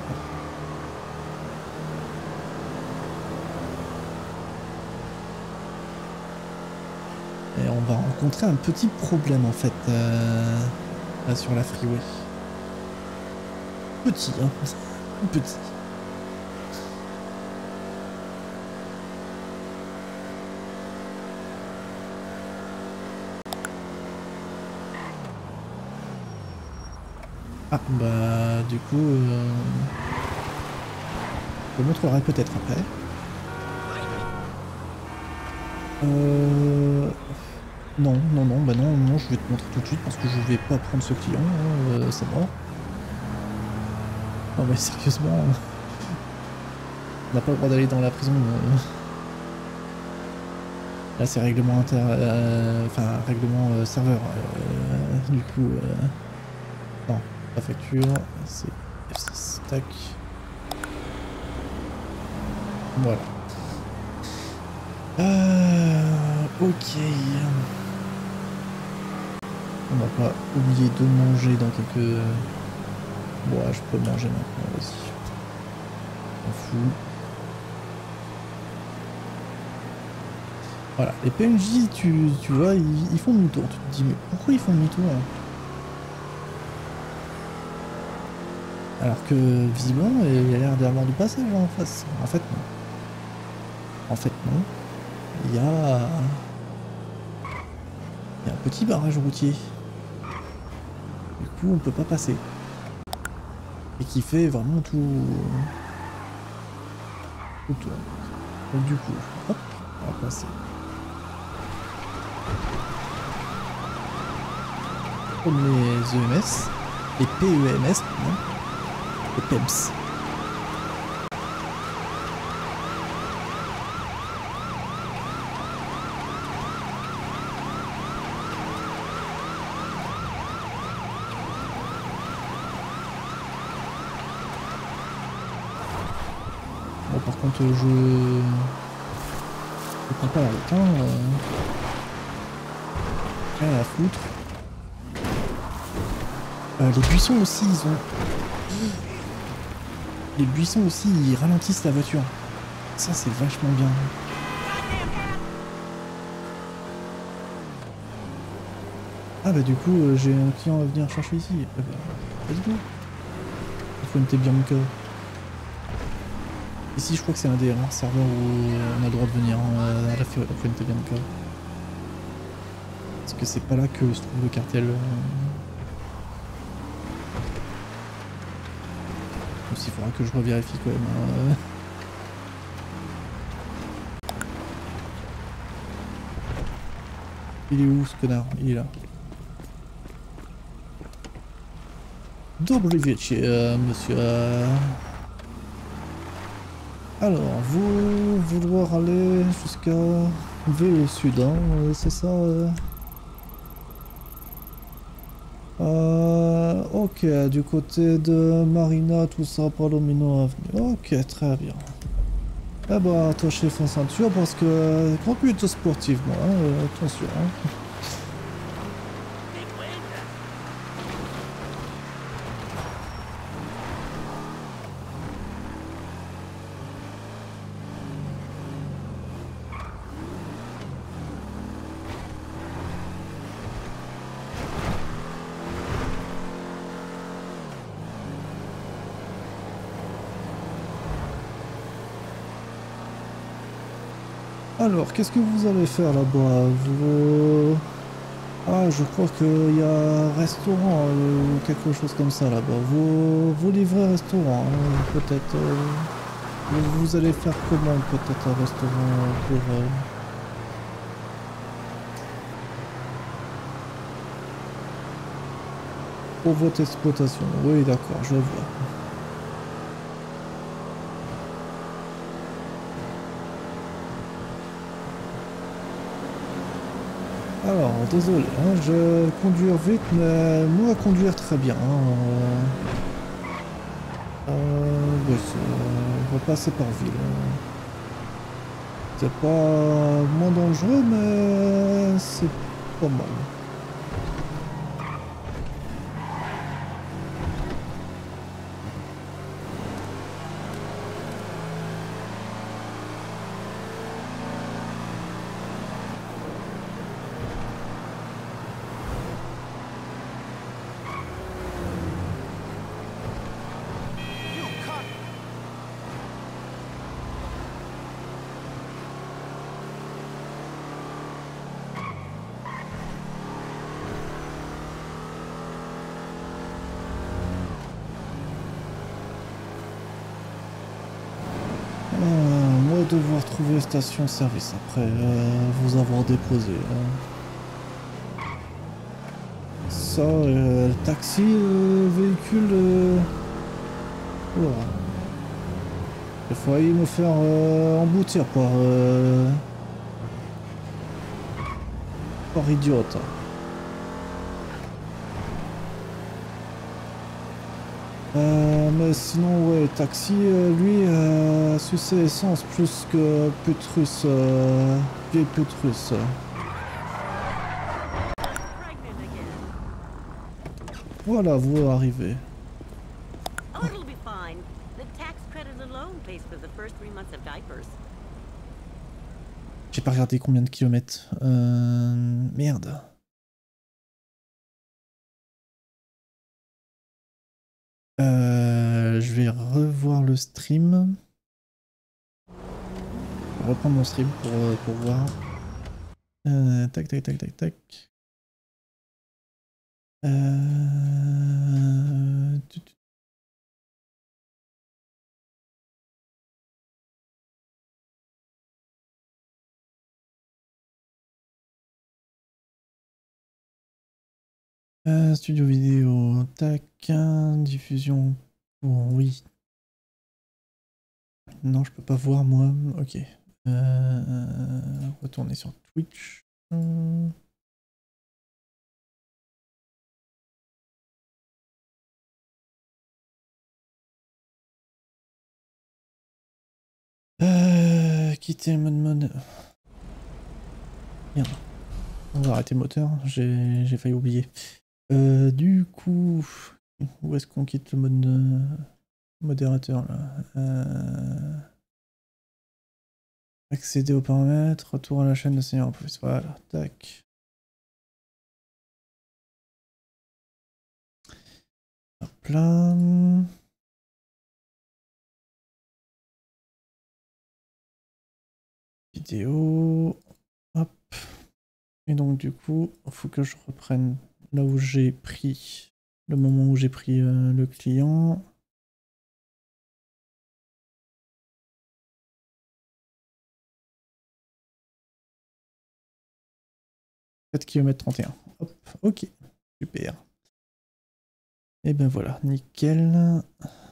Speaker 1: Et on va rencontrer un petit problème en fait. Euh... Là, sur la freeway. Petit, hein. Petit. Ah, bah, du coup, euh... je te montrerai peut-être après. Euh... Non, non, non, bah non, non, je vais te montrer tout de suite parce que je vais pas prendre ce client, hein, euh, c'est mort. Non mais sérieusement, on n'a pas le droit d'aller dans la prison. Euh... Là c'est règlement inter... Euh, enfin, règlement euh, serveur. Euh, du coup, euh... non, la facture, c'est F six, tac. Voilà. Euh... Ok. On va pas oublier de manger dans quelques... Bon, ouais, je peux manger maintenant, vas-y. On fout. Voilà, les P N J, tu, tu vois, ils, ils font demi-tour. Tu te dis, mais pourquoi ils font demi-tour hein? Alors que, visiblement, il y a l'air d'avoir du passage en face. En fait, non. En fait, non. Il y a... Il y a un petit barrage routier. Du coup, on peut pas passer. Et qui fait vraiment tout... tout tour. Donc du coup, hop, on va passer. Comme les E M S, les P E M S, non, les P E M S. par contre je... Je prends pas la route, hein. Euh... Rien à foutre. Euh, les buissons aussi, ils ont... Les buissons aussi, ils ralentissent la voiture. Ça, c'est vachement bien. Ah bah du coup, euh, j'ai un client à venir chercher ici. Ah bah, pas du tout. Il faut une Bianca. Ici, je crois que c'est un des rares serveurs où on a le droit de venir hein, à la Fuente Bianca. Parce que c'est pas là que se trouve le cartel. Euh... Aussi, il faudra que je revérifie quand même. Hein. Il est où ce connard? Il est là. Dobry wieczór, euh, monsieur. Alors, vous vouloir aller jusqu'à vers le sud, hein, c'est ça euh... Euh, ok, du côté de Marina, tout ça, Palomino Avenue. Ok, très bien. Eh ben, attachez vos ceintures parce que conduite sportivement, hein, euh, attention. Hein. Alors, qu'est-ce que vous allez faire là-bas? Vous... Ah, je crois qu'il y a un restaurant euh, ou quelque chose comme ça là-bas. Vous, vous livrez un restaurant, hein, peut-être. Euh... Vous, vous allez faire comment peut-être un restaurant pour... Euh... Pour votre exploitation. Oui, d'accord, je vois. Alors, désolé, hein, je conduire vite, mais moi conduire très bien. Hein. Euh, oui, on va passer par ville. C'est pas moins dangereux, mais c'est pas mal. Devoir trouver station-service après euh, vous avoir déposé. Hein. Ça, euh, taxi, euh, véhicule. Euh... Oh. Il faut aller me faire euh, emboutir par. Euh... par idiote. Euh, mais sinon, ouais, taxi, euh, lui, euh, sucé essence plus que Putrus, euh, vieille Putrus. Voilà, vous arrivez. J'ai pas regardé combien de kilomètres. Euh, merde. Euh, je vais revoir le stream. Je vais reprendre mon stream pour, pour voir. Euh, tac, tac, tac, tac, tac. Euh... Euh, studio vidéo, tac, diffusion. Bon, oui. Non, je peux pas voir moi. Ok. Euh, retourner sur Twitch. Hum. quitter le mode mode. Bien. On va arrêter le moteur, j'ai j'ai failli oublier. Euh, du coup, où est-ce qu'on quitte le mode euh, modérateur là euh... Accéder aux paramètres, retour à la chaîne de Seigneur Plus. Voilà, tac. Hop là. Vidéo. Hop. Et donc du coup, il faut que je reprenne là où j'ai pris, le moment où j'ai pris euh, le client. quatre kilomètres trente et un. Hop, ok, super. Et ben voilà, nickel.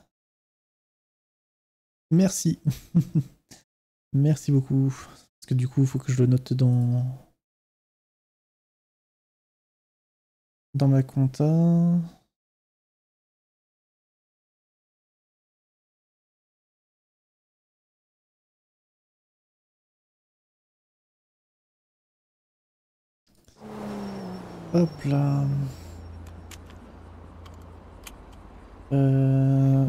Speaker 1: Merci. Merci beaucoup. Parce que du coup, il faut que je le note dans... dans ma compta. Hop là. Euh...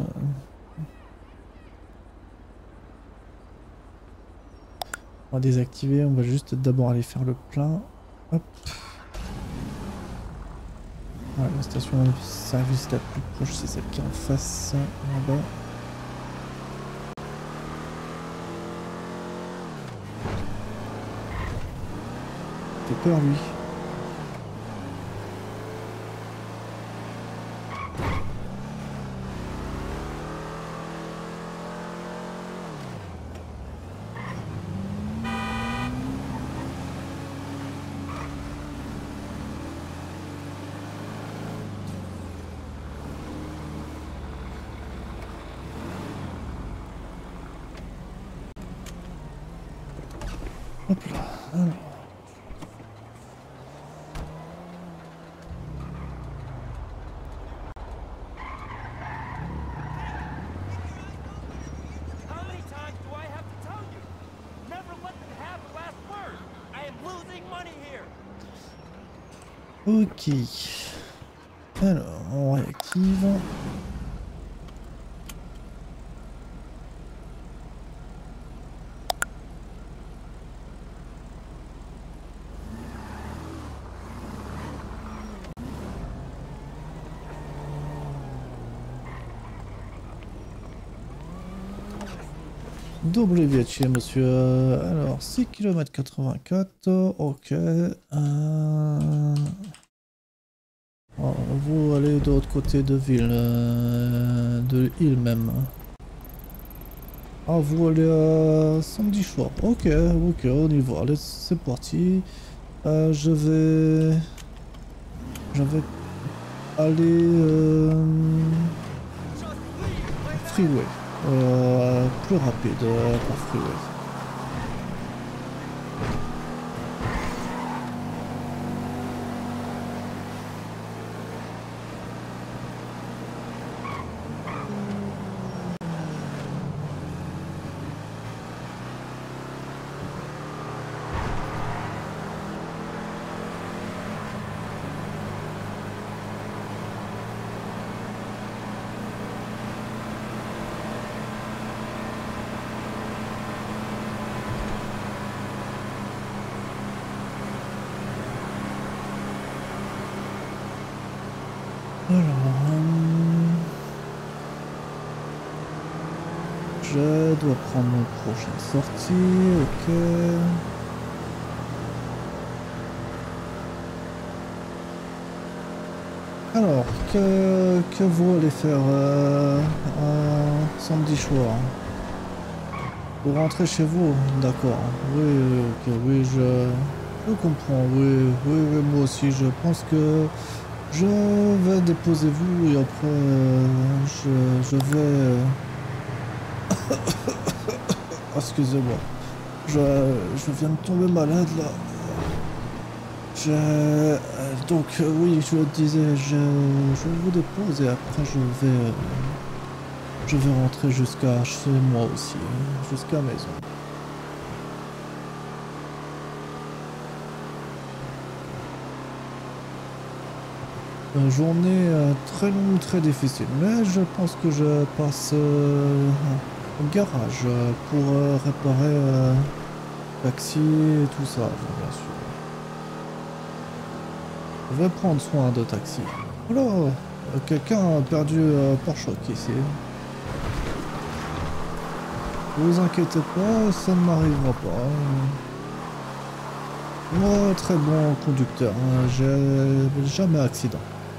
Speaker 1: On va désactiver, on va juste d'abord aller faire le plein. Hop. Voilà, la station de service la plus proche, c'est celle qui est en face, en bas. Il fait peur lui. Hop là, alors.
Speaker 2: How many times do I have to tell you? Never let them have the last word. I am losing money here.
Speaker 1: Ok. Alors, on réactive. Double viatier, monsieur. Alors, six kilomètres quatre-vingt-quatre. Ok. Euh... Alors, vous allez de l'autre côté de ville. Euh... De l'île même. Ah, vous allez à Sandy Shore. Ok, ok, on y va. Allez, c'est parti. Euh, je vais... Je vais aller... Euh... Freeway. Euh, plus rapide euh, par freeway. Alors, hum, je dois prendre mon prochaine sortie, ok. Alors, que, que vous allez faire euh, à Sandy Shore? Vous rentrez chez vous, d'accord. Oui, ok, oui, je, je comprends, oui, oui, oui, moi aussi, je pense que je vais déposer vous et après euh, je, je vais... Euh... Excusez-moi. Je, je viens de tomber malade là. Je... euh, donc euh, oui, je le disais, je, je vous dépose et après je vais... Euh, je vais rentrer jusqu'à chez moi aussi, jusqu'à la maison. Euh, journée euh, très longue, très difficile. Mais je pense que je passe euh, au garage euh, pour euh, réparer euh, taxi et tout ça, bien sûr. Je vais prendre soin de taxi. Voilà, euh, quelqu'un a perdu euh, pare-choc ici. Ne vous inquiétez pas, ça ne m'arrivera pas. Moi, très bon conducteur, hein. J'ai jamais accident.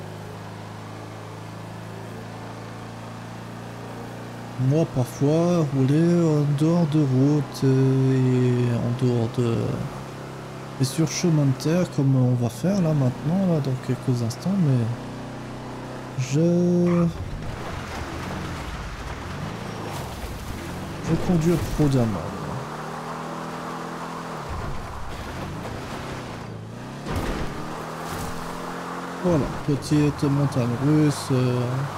Speaker 1: Moi, parfois, rouler en dehors de route et en dehors de... et sur chemin de terre, comme on va faire là maintenant, là, dans quelques instants, mais... Je... Je conduis prudemment. Voilà, petite montagne russe, euh,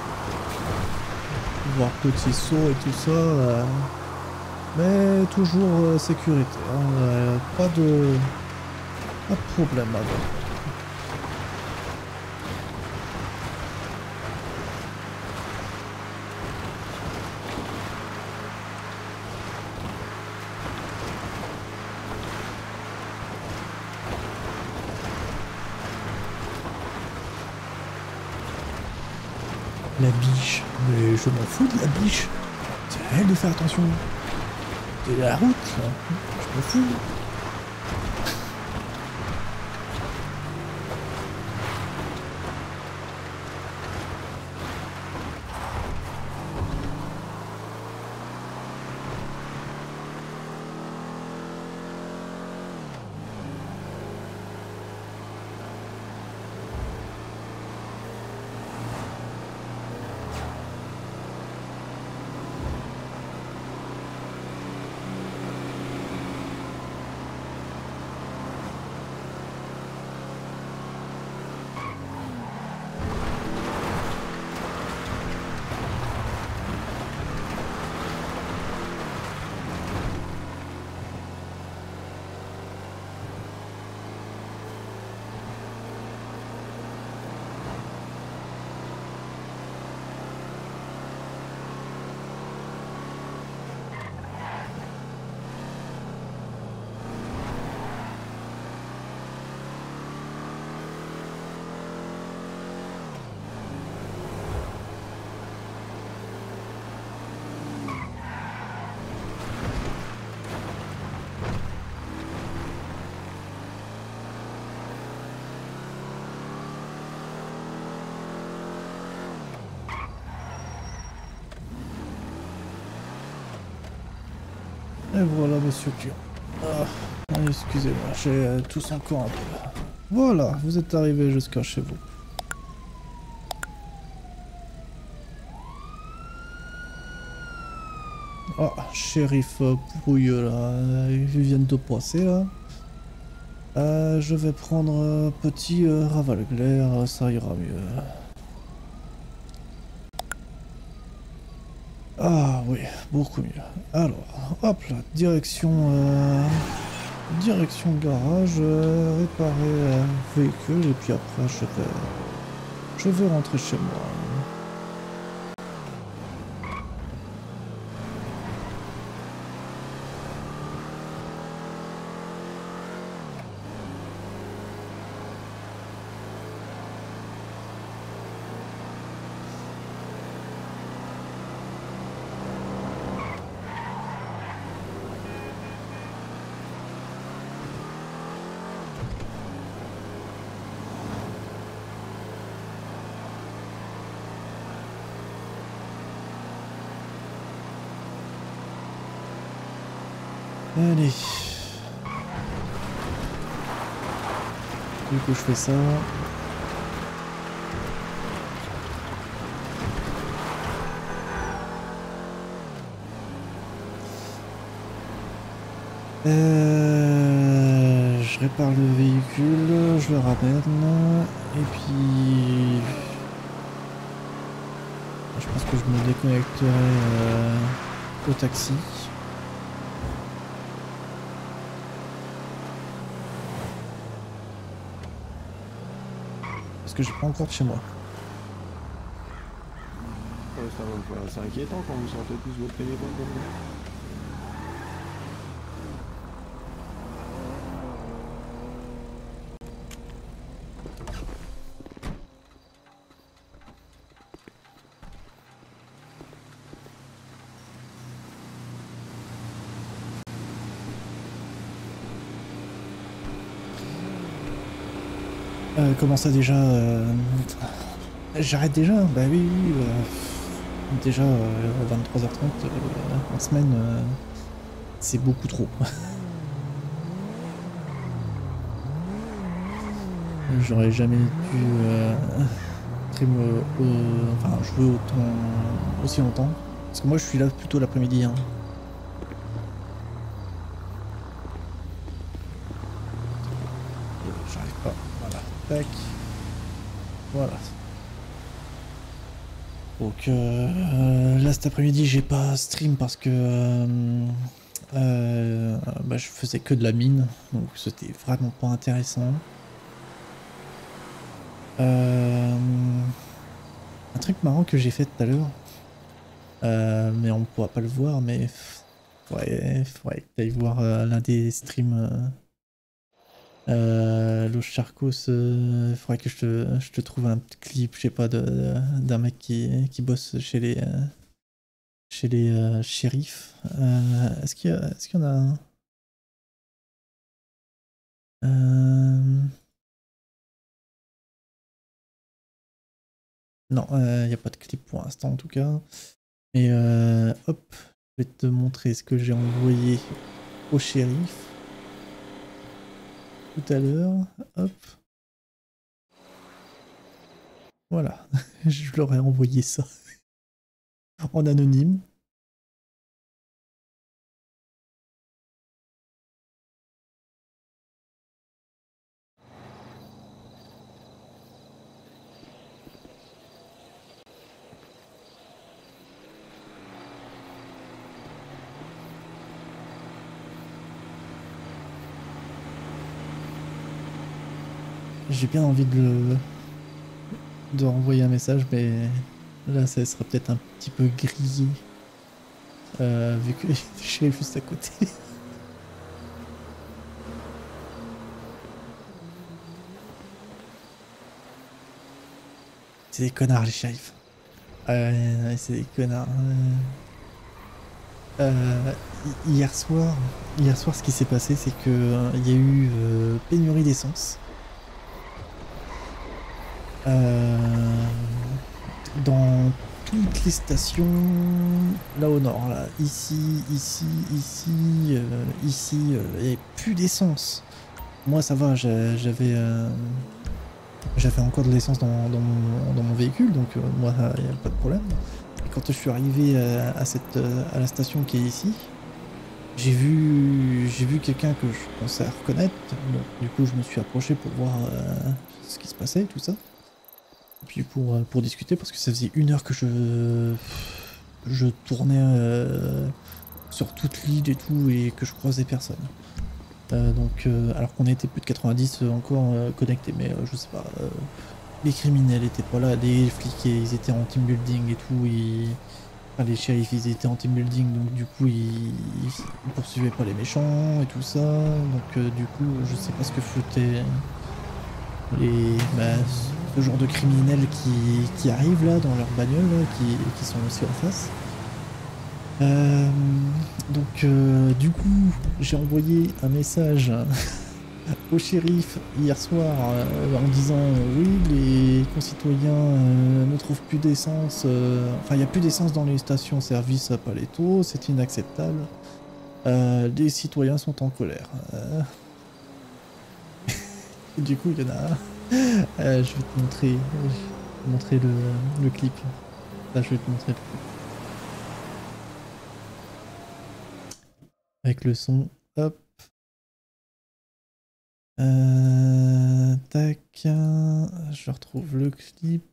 Speaker 1: voire petit saut et tout ça, euh, mais toujours euh, sécurité, hein, euh, pas de, pas de problème avec. La biche, mais je m'en fous de la biche. C'est à elle de faire attention. C'est la route, là. Je m'en fous. Et voilà, monsieur Q. Ah, excusez-moi, j'ai euh, tous encore un peu. Voilà, vous êtes arrivé jusqu'à chez vous. Ah, shérif euh, Pouilleux, là, euh, ils viennent de passer, là. Euh, je vais prendre un petit euh, Ravalglaire, ça ira mieux. Ah oui, beaucoup mieux. Alors, hop là, direction... Euh, direction garage, euh, réparer euh, véhicule, et puis après je vais... Je vais rentrer chez moi. Allez. Du coup, je fais ça. Euh, je répare le véhicule, je le ramène, et puis... Je pense que je me déconnecterai euh, au taxi. parce que j'ai pas encore de chez moi.
Speaker 9: Ouais, ça va, voilà, c'est inquiétant quand vous sortez tous votre téléphone comme ça.
Speaker 1: Euh, comment ça déjà euh... J'arrête déjà? Bah oui, oui, euh... déjà euh, à vingt-trois heures trente euh, en semaine, euh, c'est beaucoup trop. J'aurais jamais dû euh, stream, euh, euh, enfin jouer autant, aussi longtemps. Parce que moi je suis là plutôt l'après-midi. Hein. J'arrive pas. Voilà. Tac. Voilà. Donc euh, là cet après-midi j'ai pas stream parce que euh, euh, bah, je faisais que de la mine. Donc c'était vraiment pas intéressant. Euh, un truc marrant que j'ai fait tout à l'heure, euh, mais on pourra pas le voir, mais faudrait, faudrait que t'ailles voir euh, l'un des streams euh, euh, Los Charcos. Euh, faudrait que je te, je te trouve un petit clip, je sais pas, de, d'un mec qui, qui bosse chez les euh, chez les euh, shérifs. Euh, est-ce qu'il y a, est-ce qu'il y en a un euh... Non, il euh, n'y a pas de clip pour l'instant en tout cas. Mais euh, hop, je vais te montrer ce que j'ai envoyé au shérif tout à l'heure. Hop. Voilà, je leur ai envoyé ça en anonyme. J'ai bien envie de le... de renvoyer un message, mais là ça sera peut-être un petit peu grillé, euh, vu que je suis juste à côté. C'est des connards les shérifs. Euh, c'est des connards. Euh, euh, hier soir, hier soir, ce qui s'est passé, c'est que euh, il y a eu euh, pénurie d'essence. Euh, dans toutes les stations là au nord, là, ici, ici, ici, euh, ici, il euh, n'y avait plus d'essence. Moi ça va, j'avais euh, j'avais encore de l'essence dans, dans, mon, dans mon véhicule, donc euh, moi il n'y a pas de problème. Et quand je suis arrivé à, à, cette, à la station qui est ici, j'ai vu, j'ai vu quelqu'un que je pensais reconnaître, donc du coup je me suis approché pour voir euh, ce qui se passait, tout ça. Puis pour, pour discuter, parce que ça faisait une heure que je, je tournais euh, sur toute l'île et tout, et que je croisais personne. Euh, donc, euh, alors qu'on était plus de quatre-vingt-dix encore euh, connectés, mais euh, je sais pas, euh, les criminels étaient pas là, les flics ils étaient en team building et tout, ils... enfin, les shérifs ils étaient en team building, donc du coup ils... ils poursuivaient pas les méchants et tout ça, donc euh, du coup je sais pas ce que foutaient les... Bah, ce genre de criminels qui, qui arrivent là dans leur bagnole, là, qui, qui sont aussi en face. Euh, donc euh, du coup j'ai envoyé un message au shérif hier soir euh, en disant euh, oui les concitoyens euh, ne trouvent plus d'essence, euh, enfin il n'y a plus d'essence dans les stations service à Paleto, c'est inacceptable, euh, les citoyens sont en colère. Euh... du coup il y en a un. Euh, je vais te montrer, je vais te montrer le, le clip. Là, je vais te montrer le clip. Avec le son, hop. Euh, tac. Je retrouve le clip.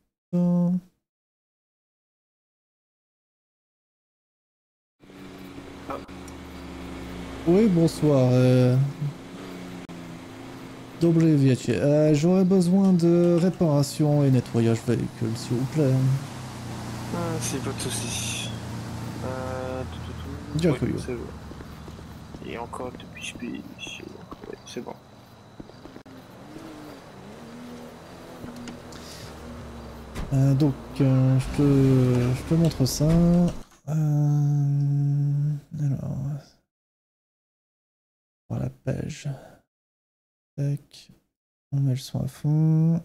Speaker 1: Oui, bonsoir. Euh... Dobre wiecie. Euh, J'aurais besoin de réparation et nettoyage véhicule, s'il vous plaît.
Speaker 4: Ah, c'est pas de soucis. Euh... Tout, tout, tout.
Speaker 1: Dziękuję.
Speaker 4: Oui, c'est bon. Et encore depuis je paye. Ouais, c'est bon.
Speaker 1: Euh, donc, euh, je, te, je te montre ça. Euh, alors, voilà la page. Tac. On met le son à fond.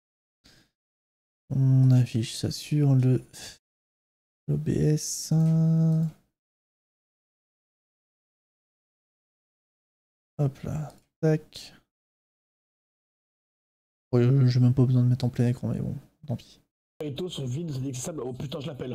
Speaker 1: On affiche ça sur le l'O B S. Hop là. Tac. Ouais, j'ai même pas besoin de mettre en plein écran, mais bon, tant pis.
Speaker 10: Les taux sont vides, c'est inaccessible. Oh putain, je l'appelle.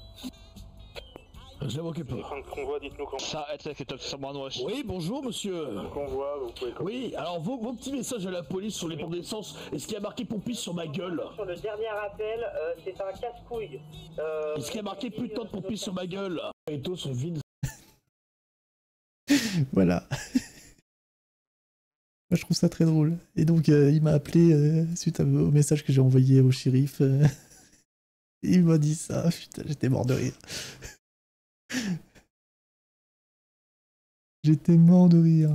Speaker 10: Je m'occupe.
Speaker 4: Convoi, dites-nous quand.
Speaker 6: Ça, c'est top someone was.
Speaker 10: Oui, bonjour monsieur.
Speaker 4: Convoi, vous pouvez.
Speaker 10: Oui, alors vos, vos petits messages à la police sur les pompes d'essence, est-ce qu'il y a marqué pompiste sur ma gueule?
Speaker 11: Sur le dernier appel, euh, c'est un casse-couille. Euh,
Speaker 10: Est-ce qu'il y a marqué putain de pompiste sur ma gueule? Les taux sont vides.
Speaker 1: Voilà. Moi je trouve ça très drôle. Et donc euh, il m'a appelé euh, suite à- au message que j'ai envoyé au shérif. euh, et il m'a dit ça. Putain, j'étais mort de rire. J'étais mort de rire.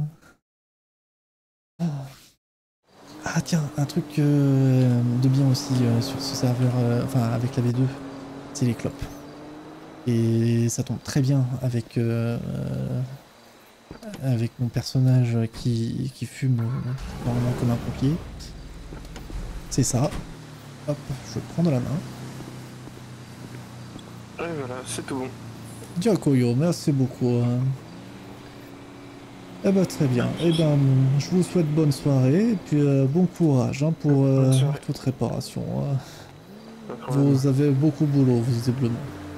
Speaker 1: Ah, Ah, tiens, un truc euh, de bien aussi euh, sur ce serveur, euh, enfin avec la V deux, c'est les clopes. Et ça tombe très bien avec, euh, euh, avec mon personnage qui, qui fume euh, normalement comme un pompier. C'est ça. Hop, je le prends dans la main.
Speaker 4: Et voilà, c'est tout bon.
Speaker 1: Djakoyo, merci beaucoup. hein. Eh ben très bien. Eh ben, je vous souhaite bonne soirée et puis euh, bon courage hein, pour euh,
Speaker 4: Bonne soirée.
Speaker 1: toute réparation. hein.
Speaker 4: Pas de problème.
Speaker 1: Vous avez beaucoup de boulot, visiblement.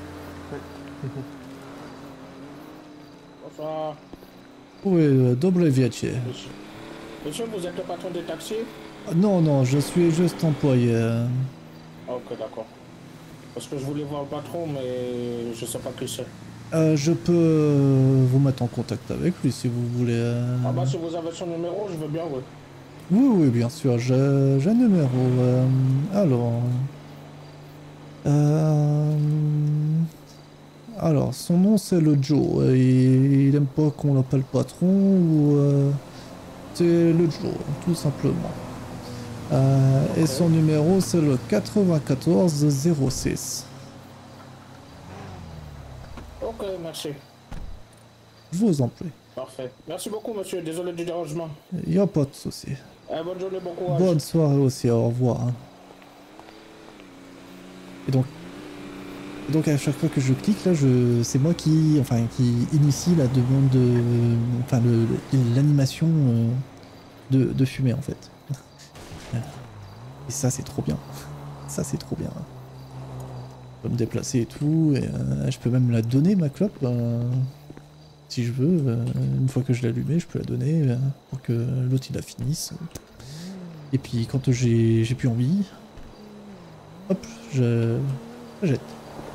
Speaker 10: Bonsoir.
Speaker 1: Oui, euh, dobre wiecie.
Speaker 10: Monsieur. Monsieur, vous êtes le patron des taxis?
Speaker 1: Non, non, je suis juste employé. euh.
Speaker 10: Ah, ok, d'accord. Parce que je voulais voir le patron, mais je sais pas qui c'est.
Speaker 1: Euh, je peux euh, vous mettre en contact avec lui si vous voulez. euh.
Speaker 10: Ah bah si vous avez son numéro, je veux bien, oui.
Speaker 1: Oui, oui, bien sûr, j'ai j'ai un numéro. euh, alors. Euh, alors, son nom c'est le Joe. Et il aime pas qu'on l'appelle patron ou. euh, c'est le Joe, tout simplement. Euh, Et son numéro c'est le quatre-vingt-quatorze zéro six.
Speaker 10: Ok, merci.
Speaker 1: Je vous en prie.
Speaker 10: Parfait. Merci beaucoup, monsieur. Désolé du dérangement.
Speaker 1: Il n'y a pas de souci.
Speaker 10: Eh, bonne journée, bon courage.
Speaker 1: Bonne soirée aussi, au revoir. hein. Et donc, et donc à chaque fois que je clique là, je, c'est moi qui, enfin, qui initie la demande de, enfin, le- le- l'animation euh, de, de fumer en fait. Et ça c'est trop bien. Ça c'est trop bien. Je peux me déplacer et tout, et euh, je peux même la donner ma clope. euh, si je veux, euh, une fois que je l'ai allumée, je peux la donner euh, pour que l'autre il la finisse. Et puis quand j'ai j'ai plus envie, hop, je, je jette.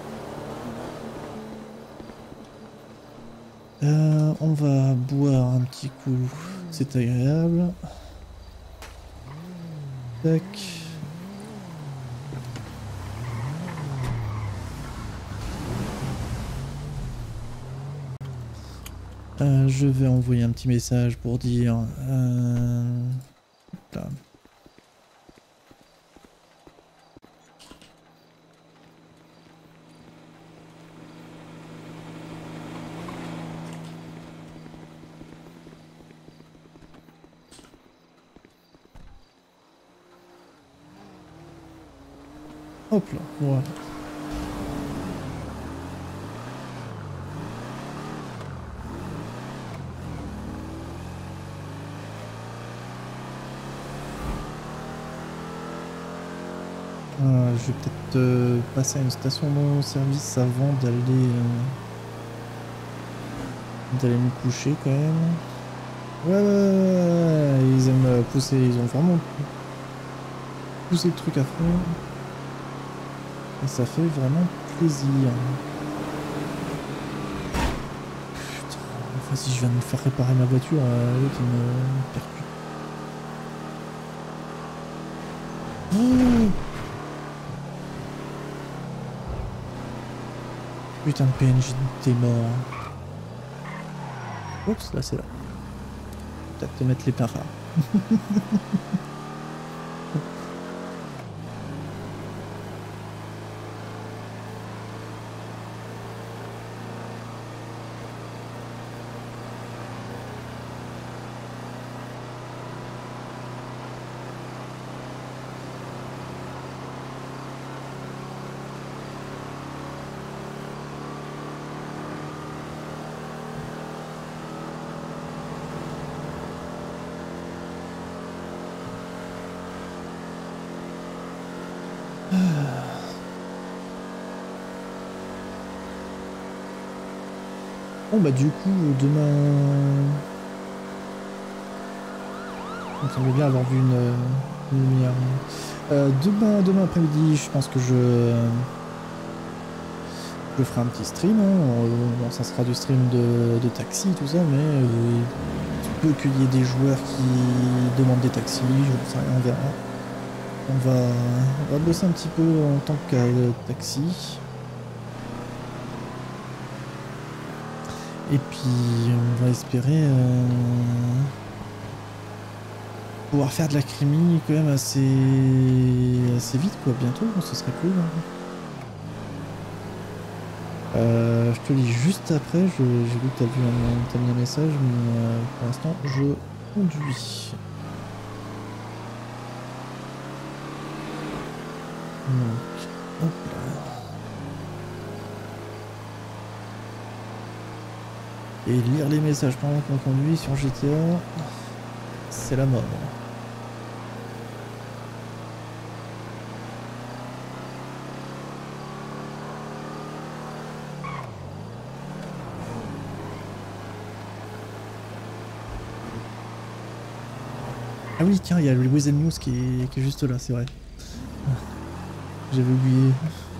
Speaker 1: Euh, on va boire un petit coup, c'est agréable. Tac. Euh, je vais envoyer un petit message pour dire... Euh... hop là. Hop là, voilà. Euh, je vais peut-être euh, passer à une station de service avant d'aller euh, d'aller me coucher quand même. Ouais, ouais, ouais, ouais, ouais, ils aiment euh, pousser, ils ont vraiment poussé le truc à fond. Et ça fait vraiment plaisir. Putain, enfin si je viens de me faire réparer ma voiture, euh, l'autre il me percute. Oh putain de P N J, t'es mort. Oups, là c'est là. Peut-être te mettre les pleins phares. Bon bah du coup demain... Il me semble bien avoir vu une, une lumière. Euh, demain demain après-midi je pense que je... Je ferai un petit stream, hein. Euh, bon, ça sera du stream de, de taxi tout ça, mais euh, il se peut qu'il y ait des joueurs qui demandent des taxis, je ne sais rien, on verra. On va, on va bosser un petit peu en tant que euh, taxi. Et puis on va espérer euh, pouvoir faire de la crimi quand même assez, assez vite quoi, bientôt, ce serait cool. Hein. Euh, je te lis juste après, j'ai vu que t'as vu un, t'as mis un message, mais euh, pour l'instant je conduis. Donc, hop là. Et lire les messages pendant qu'on conduit sur G T A, c'est la mort. Ah oui, tiens, il y a le Weasel News qui est, qui est juste là, c'est vrai. J'avais oublié.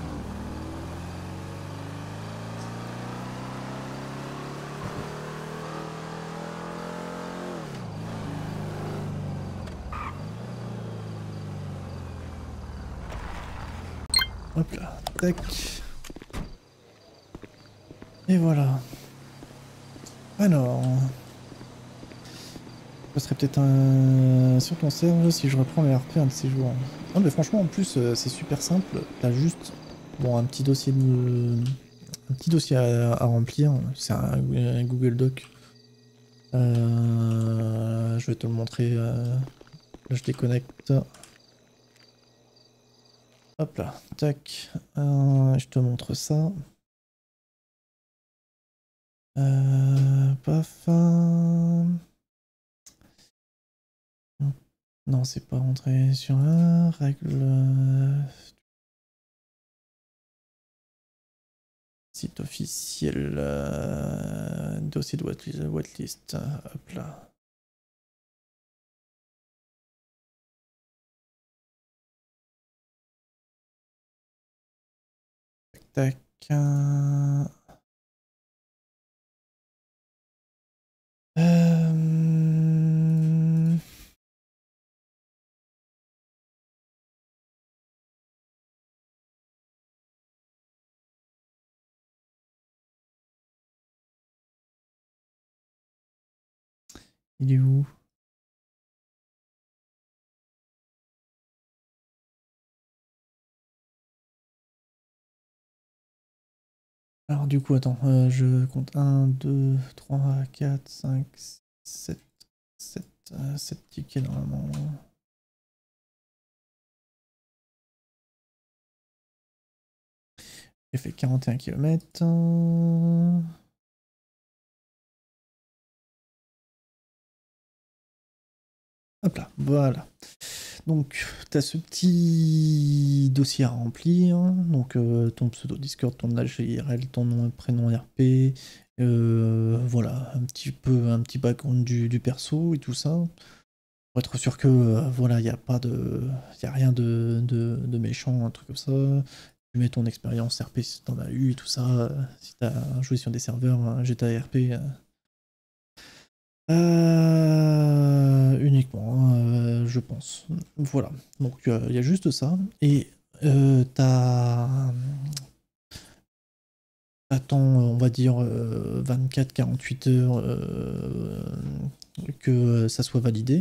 Speaker 1: Hop là, tac. Et voilà. Alors... Ce serait peut-être un... sur ton serve si je reprends les R P un de ces jours. Non mais franchement en plus euh, c'est super simple. T'as juste bon un petit dossier de... un petit dossier à, à remplir. C'est un, un Google Doc. Euh... Je vais te le montrer. Euh... Je déconnecte. Hop là, tac. Euh, je te montre ça. Euh... Paf. Non, c'est pas rentré sur un règle. Site officiel. Euh... Dossier de whitelist. whitelist. Hop là. Tac. Euh... Il est où? Alors du coup, attends, euh, je compte un, deux, trois, quatre, cinq, sept, sept, euh, sept tickets normalement. J'ai fait quarante et un kilomètres. Hop là, voilà. Donc, tu as ce petit dossier à remplir. Donc, euh, ton pseudo Discord, ton âge I R L, ton nom et prénom R P. Euh, voilà, un petit peu, un petit background du, du perso et tout ça. Pour être sûr que, euh, voilà, il n'y a pas de... Il n'y a rien de, de, de méchant, un truc comme ça. Tu mets ton expérience R P si tu en as eu et tout ça. Si tu as joué sur des serveurs G T A R P... Euh, uniquement, euh, je pense. Voilà, donc il euh, y a juste ça. Et euh, t'as... Attends, on va dire euh, vingt-quatre à quarante-huit heures euh, que ça soit validé.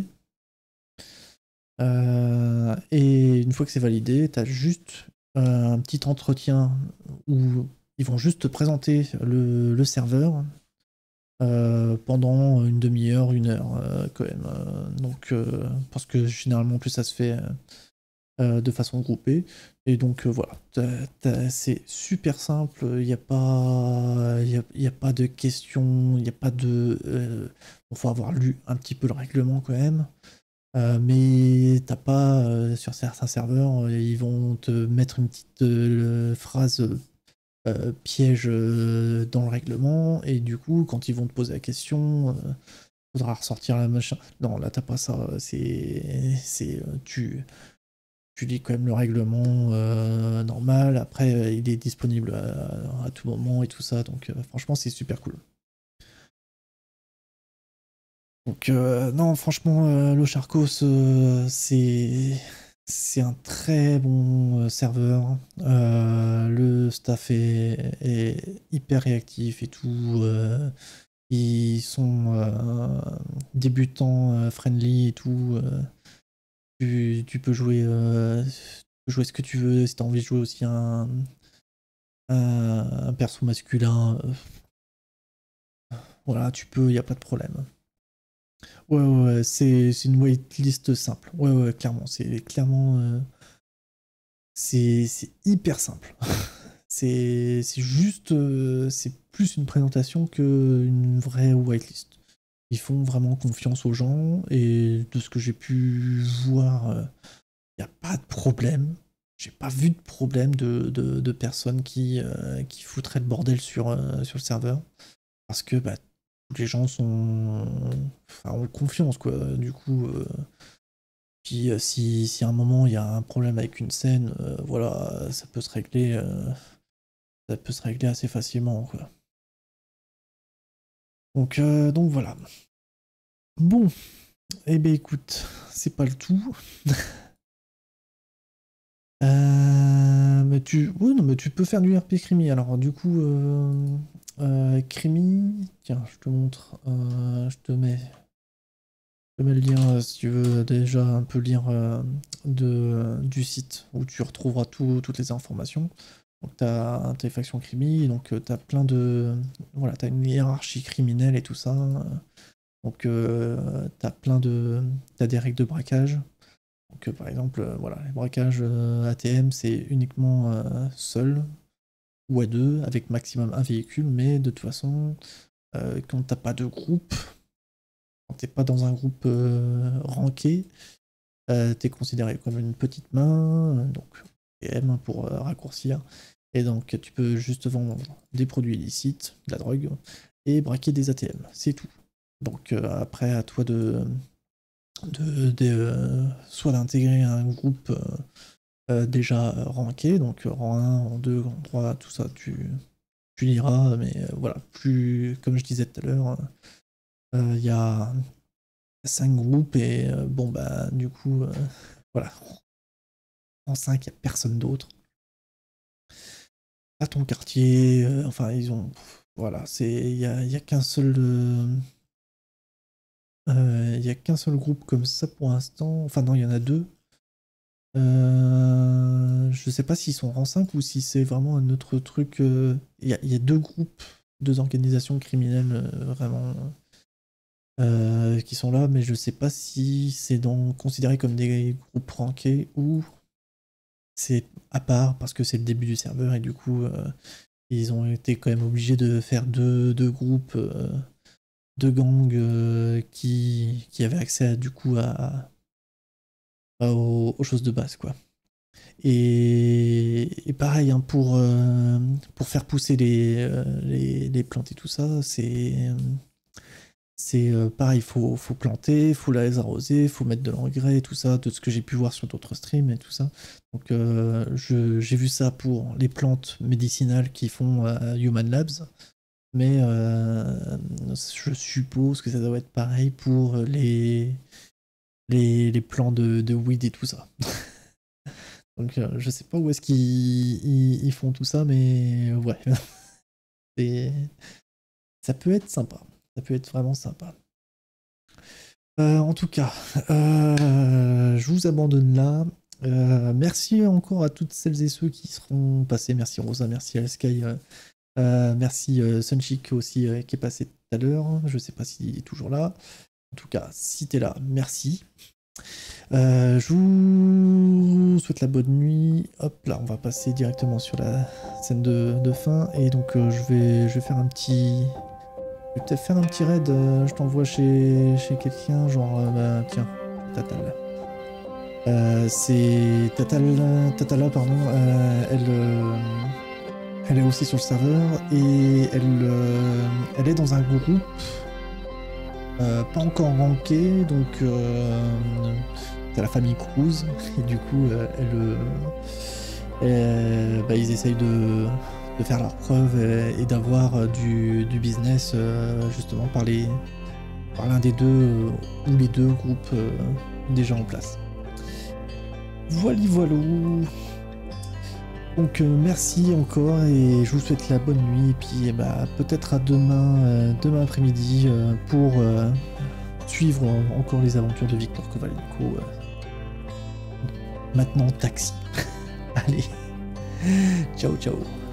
Speaker 1: Euh, et une fois que c'est validé, tu as juste euh, un petit entretien où ils vont juste te présenter le, le serveur euh, pendant une demi-heure, une heure euh, quand même. Euh, donc, euh, parce que généralement, plus ça se fait euh, de façon groupée. Et donc euh, voilà, t'as- t'as- c'est super simple. Il n'y a pas, il y a, il y a pas de questions, il n'y a pas de. Euh, il faut avoir lu un petit peu le règlement quand même. Euh, mais t'as pas, euh, sur certains serveurs, euh, ils vont te mettre une petite euh, phrase euh, piège euh, dans le règlement, et du coup, quand ils vont te poser la question, euh, faudra ressortir la machin. Non, là, t'as pas ça. C'est, c'est, euh, tu, tu lis quand même le règlement euh, normal. Après, euh, il est disponible à, à tout moment et tout ça. Donc, euh, franchement, c'est super cool. Donc euh, non, franchement, euh, Locharkos, euh, c'est c'est un très bon euh, serveur. Euh, le staff est, est hyper réactif et tout. euh, ils sont euh, débutants, euh, friendly et tout. euh, tu, tu peux jouer, euh, tu peux jouer ce que tu veux. Si t'as envie de jouer aussi un, un, un perso masculin, euh, voilà, tu peux, y a pas de problème. Ouais, ouais, ouais, c'est c'est une waitlist simple. Ouais, ouais, clairement, c'est clairement, euh, c'est c'est hyper simple. C'est c'est juste, euh, c'est plus une présentation qu'une vraie whitelist. Ils font vraiment confiance aux gens, et de ce que j'ai pu voir, il n'y a pas de problème. J'ai pas vu de problème de, de, de personnes qui, euh, qui foutraient le bordel sur, euh, sur le serveur. Parce que bah, tous les gens sont, enfin, ont confiance, quoi. Du coup, euh, puis euh, si, si à un moment il y a un problème avec une scène, euh, voilà, ça peut se régler, euh, ça peut se régler assez facilement, quoi. Donc, euh, donc voilà. Bon, eh ben écoute, c'est pas le tout. Euh, mais tu, oui, non, mais tu peux faire du R P Crimi. Alors, du coup, euh, euh, Crimi, tiens, je te montre, euh, je te mets. Je te mets le lien euh, si tu veux déjà un peu lire euh, de, euh, du site où tu retrouveras tout- toutes les informations. Donc tu as tes factions crimi, donc tu as plein de. Voilà, tu as une hiérarchie criminelle et tout ça. Donc euh, tu as plein de. Tu des règles de braquage. Donc euh, par exemple, euh, voilà, les braquages euh, A T M, c'est uniquement euh, seul ou à deux, avec maximum un véhicule, mais de toute façon, euh, quand t'as pas de groupe, quand t'es pas dans un groupe euh, ranké, euh, t'es considéré comme une petite main, euh, donc T M pour euh, raccourcir, et donc tu peux juste vendre des produits illicites, de la drogue, et braquer des A T M, c'est tout. Donc euh, après, à toi de, de, de euh, soit d'intégrer un groupe euh, euh, déjà ranké, donc rang un, rang deux, rang trois, tout ça, tu, tu liras, mais euh, voilà, plus, comme je disais tout à l'heure, il euh, y a cinq groupes, et euh, bon, bah, du coup, euh, voilà, en cinq, il n'y a personne d'autre. À ton quartier, euh, enfin, ils ont. Voilà, c'est. Il n'y a, y a qu'un seul. Il euh, y a qu'un seul groupe comme ça pour l'instant. Enfin, non, il y en a deux. Euh, je sais pas s'ils sont rang cinq ou si c'est vraiment un autre truc. Il euh, y, y, a deux groupes, deux organisations criminelles euh, vraiment euh, qui sont là, mais je sais pas si c'est considéré comme des groupes rankés ou c'est à part parce que c'est le début du serveur, et du coup euh, ils ont été quand même obligés de faire deux, deux groupes, euh, deux gangs euh, qui, qui avaient accès à, du coup à, à aux, aux choses de base, quoi. Et, et pareil, hein, pour, euh, pour faire pousser les, euh, les, les plantes et tout ça, c'est c'est euh, pareil, il faut, faut planter, il faut les arroser, il faut mettre de l'engrais et tout ça, de ce que j'ai pu voir sur d'autres streams et tout ça. Donc euh, j'ai vu ça pour les plantes médicinales qui font euh, Human Labs, mais euh, je suppose que ça doit être pareil pour les, les, les plans de, de weed et tout ça. Donc euh, je sais pas où est-ce qu'ils ils, ils font tout ça, mais ouais. Et ça peut être sympa. Ça peut être vraiment sympa. Euh, en tout cas, euh, je vous abandonne là. Euh, merci encore à toutes celles et ceux qui seront passés. Merci Rosa, merci Alsky, euh, euh, merci euh, Sunchic aussi euh, qui est passé tout à l'heure. Je sais pas s'il est toujours là. En tout cas, si t'es là, merci. Euh, je vous souhaite la bonne nuit. Hop là, on va passer directement sur la scène de, de fin. Et donc euh, je vais je vais faire un petit. Je vais peut-être faire un petit raid. Euh, je t'envoie chez, chez quelqu'un, genre euh, bah, tiens, Tatal. Euh, c'est Tatal, Tatala, pardon. Euh, elle, euh, elle est aussi sur le serveur et elle, euh, elle est dans un groupe. Euh, pas encore ranké, donc euh, c'est la famille Cruz, et du coup, euh, elle, euh, bah, ils essayent de, de faire leurs preuves et, et d'avoir euh, du, du business euh, justement par, les, par l'un des deux euh, ou les deux groupes euh, déjà en place. Voilà, voilà. Donc euh, merci encore et je vous souhaite la bonne nuit et puis bah, peut-être à demain, euh, demain après-midi euh, pour euh, suivre euh, encore les aventures de Victor Kovalenko. Euh, maintenant taxi. Allez, ciao ciao.